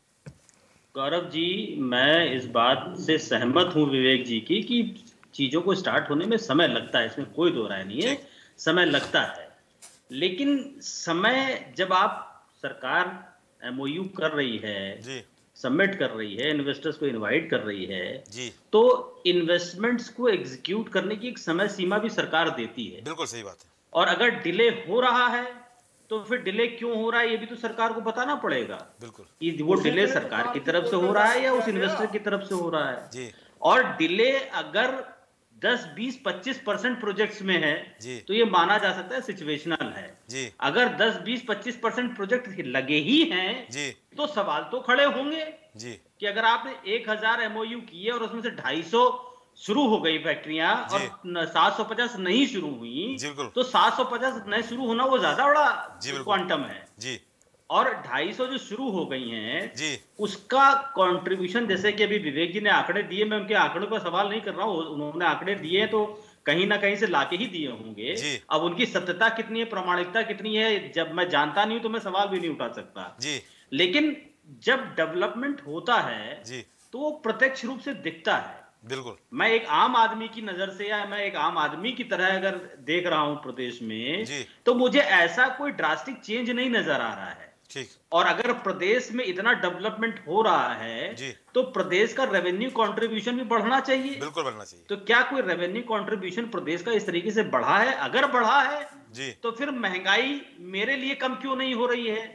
गौरव जी, मैं इस बात से सहमत हूं विवेक जी की कि चीजों को स्टार्ट होने में समय लगता है, इसमें कोई दो राय नहीं है, समय लगता है। लेकिन समय जब आप सरकार एमओयू कर रही है जी, सबमिट कर रही है, इन्वेस्टर्स को इनवाइट कर रही है जी, तो इन्वेस्टमेंट्स को एग्जीक्यूट करने की एक समय सीमा भी सरकार देती है। बिल्कुल सही बात है। और अगर डिले हो रहा है तो फिर डिले क्यों हो रहा है ये भी तो सरकार को बताना पड़ेगा। बिल्कुल, कि वो डिले सरकार की तरफ से हो रहा है या उस इन्वेस्टर की तरफ से हो रहा है जी। और डिले अगर 10, 20, 25% प्रोजेक्ट्स में है तो ये माना जा सकता है सिचुएशनल है जी। अगर 10, 20, 25% प्रोजेक्ट लगे ही हैं जी, तो सवाल तो खड़े होंगे जी कि अगर आपने 1000 एमओयू किए और उसमें से 250 शुरू हो गई फैक्ट्रियां और 750 नहीं शुरू हुई, तो 750 नए शुरू होना वो ज्यादा बड़ा क्वांटम है जी। और 250 जो शुरू हो गई हैं जी, उसका कंट्रीब्यूशन, जैसे कि अभी विवेक जी ने आंकड़े दिए, मैं उनके आंकड़ों पर सवाल नहीं कर रहा हूँ, उन्होंने आंकड़े दिए तो कहीं ना कहीं से लाके ही दिए होंगे। अब उनकी सत्यता कितनी है, प्रामाणिकता कितनी है, जब मैं जानता नहीं हूं तो मैं सवाल भी नहीं उठा सकता जी। लेकिन जब डेवलपमेंट होता है जी, तो वो प्रत्यक्ष रूप से दिखता है। बिल्कुल, मैं एक आम आदमी की नजर से या मैं एक आम आदमी की तरह अगर देख रहा हूं प्रदेश में जी, तो मुझे ऐसा कोई ड्रास्टिक चेंज नहीं नजर आ रहा है। ठीक। और अगर प्रदेश में इतना डेवलपमेंट हो रहा है जी, तो प्रदेश का रेवेन्यू कंट्रीब्यूशन भी बढ़ना चाहिए। बिल्कुल बढ़ना चाहिए। तो क्या कोई रेवेन्यू कंट्रीब्यूशन प्रदेश का इस तरीके से बढ़ा है? अगर बढ़ा है जी, तो फिर महंगाई मेरे लिए कम क्यों नहीं हो रही है?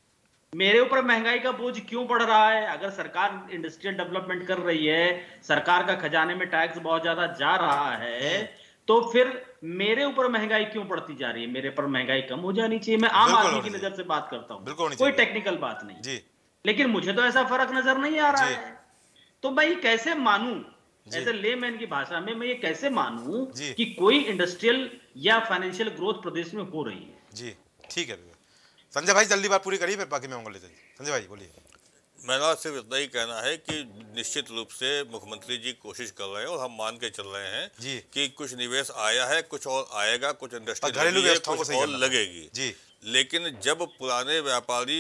मेरे ऊपर महंगाई का बोझ क्यों बढ़ रहा है? अगर सरकार इंडस्ट्रियल डेवलपमेंट कर रही है, सरकार का खजाने में टैक्स बहुत ज्यादा जा रहा है, तो फिर मेरे ऊपर महंगाई क्यों बढ़ती जा रही है? मेरे पर महंगाई कम हो जानी चाहिए। मैं आम आदमी की नजर से बात करता हूँ, कोई टेक्निकल बात नहीं जी। लेकिन मुझे तो ऐसा फर्क नजर नहीं आ रहा है। तो मैं ये कैसे मानूं, ऐसे लेमैन की भाषा में मैं ये कैसे मानूं कि कोई इंडस्ट्रियल या फाइनेंशियल ग्रोथ प्रदेश में हो रही है? जी ठीक है। संजय भाई जल्दी बात पूरी करिए, फिर बाकी मैं लेते हैं। संजय भाई बोलिए। मेरा सिर्फ इतना ही कहना है कि निश्चित रूप से मुख्यमंत्री जी कोशिश कर रहे हैं और हम मान के चल रहे हैं जी कि कुछ निवेश आया है, कुछ और आएगा, कुछ इंडस्ट्री घरेलू व्यवस्थाओं कुछ और लगेगी जी। लेकिन जब पुराने व्यापारी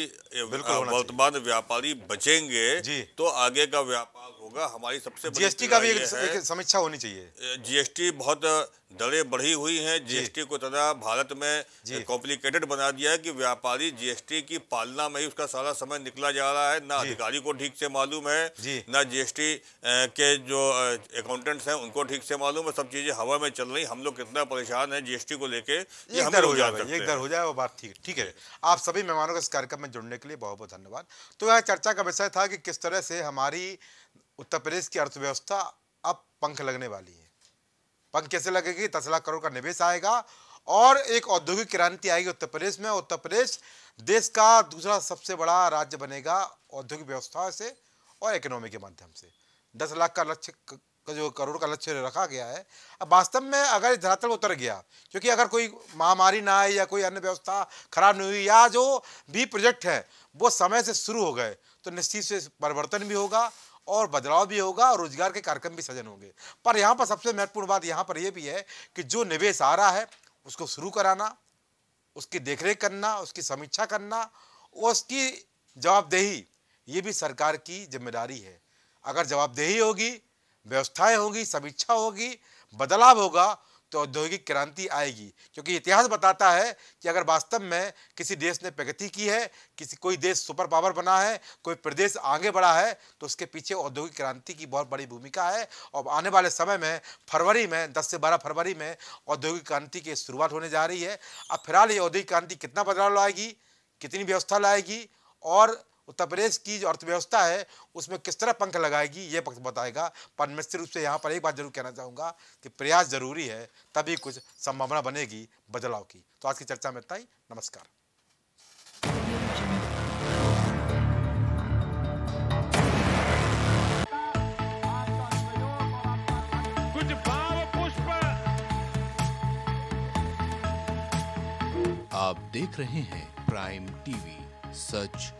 वर्तमान व्यापारी बचेंगे तो आगे का व्यापार होगा। हमारी सबसे बड़ी जीएसटी का भी एक समीक्षा होनी चाहिए। जीएसटी बहुत दरें बढ़ी हुई हैं, जीएसटी को तरह भारत में कॉम्प्लिकेटेड बना दिया है कि व्यापारी जीएसटी की पालना में ही उसका सारा समय निकला जा रहा है। ना अधिकारी को ठीक से मालूम है, ना जीएसटी के जो अकाउंटेंट्स हैं उनको ठीक से मालूम है। सब चीजें हवा में चल रही। हम लोग कितना परेशान हैं जीएसटी को लेके, ये हम हो जाए, एक दर हो जाए वो बात ठीक है। आप सभी मेहमानों को इस कार्यक्रम में जुड़ने के लिए बहुत बहुत धन्यवाद। तो यह चर्चा का विषय था कि किस तरह से हमारी उत्तर प्रदेश की अर्थव्यवस्था अब पंख लगने वाली है। पंख कैसे लगेगी? 10 लाख करोड़ का निवेश आएगा और एक औद्योगिक क्रांति आएगी उत्तर प्रदेश में। उत्तर प्रदेश देश का दूसरा सबसे बड़ा राज्य बनेगा औद्योगिक व्यवस्था से और इकोनॉमी के माध्यम से। 10 लाख का लक्ष्य का जो करोड़ का लक्ष्य रखा गया है, अब वास्तव में अगर इस धरातल उतर गया, क्योंकि अगर कोई महामारी ना आए या कोई अन्य व्यवस्था खराब नहीं हुई या जो भी प्रोजेक्ट है वो समय से शुरू हो गए, तो निश्चित से परिवर्तन भी होगा और बदलाव भी होगा और रोजगार के कार्यक्रम भी सजन होंगे। पर यहाँ पर सबसे महत्वपूर्ण बात यहाँ पर यह भी है कि जो निवेश आ रहा है उसको शुरू कराना, उसकी देखरेख करना, उसकी समीक्षा करना और उसकी जवाबदेही, ये भी सरकार की जिम्मेदारी है। अगर जवाबदेही होगी, व्यवस्थाएं होगी, समीक्षा होगी, बदलाव होगा, तो औद्योगिक क्रांति आएगी। क्योंकि इतिहास बताता है कि अगर वास्तव में किसी देश ने प्रगति की है, कोई देश सुपर पावर बना है, कोई प्रदेश आगे बढ़ा है, तो उसके पीछे औद्योगिक क्रांति की बहुत बड़ी भूमिका है। और आने वाले समय में फरवरी में 10 से 12 फरवरी में औद्योगिक क्रांति की शुरुआत होने जा रही है। अब फिलहाल ये औद्योगिक क्रांति कितना बदलाव लाएगी, कितनी व्यवस्था लाएगी और उत्तर प्रदेश की जो अर्थव्यवस्था है उसमें किस तरह पंख लगाएगी ये वक्त बताएगा। पर निश्चित रूप से यहाँ पर एक बात जरूर कहना चाहूँगा कि प्रयास जरूरी है, तभी कुछ संभावना बनेगी बदलाव की। तो आज की चर्चा में इतना ही। नमस्कार। कुछ भाव पुष्प। आप देख रहे हैं प्राइम टीवी, सच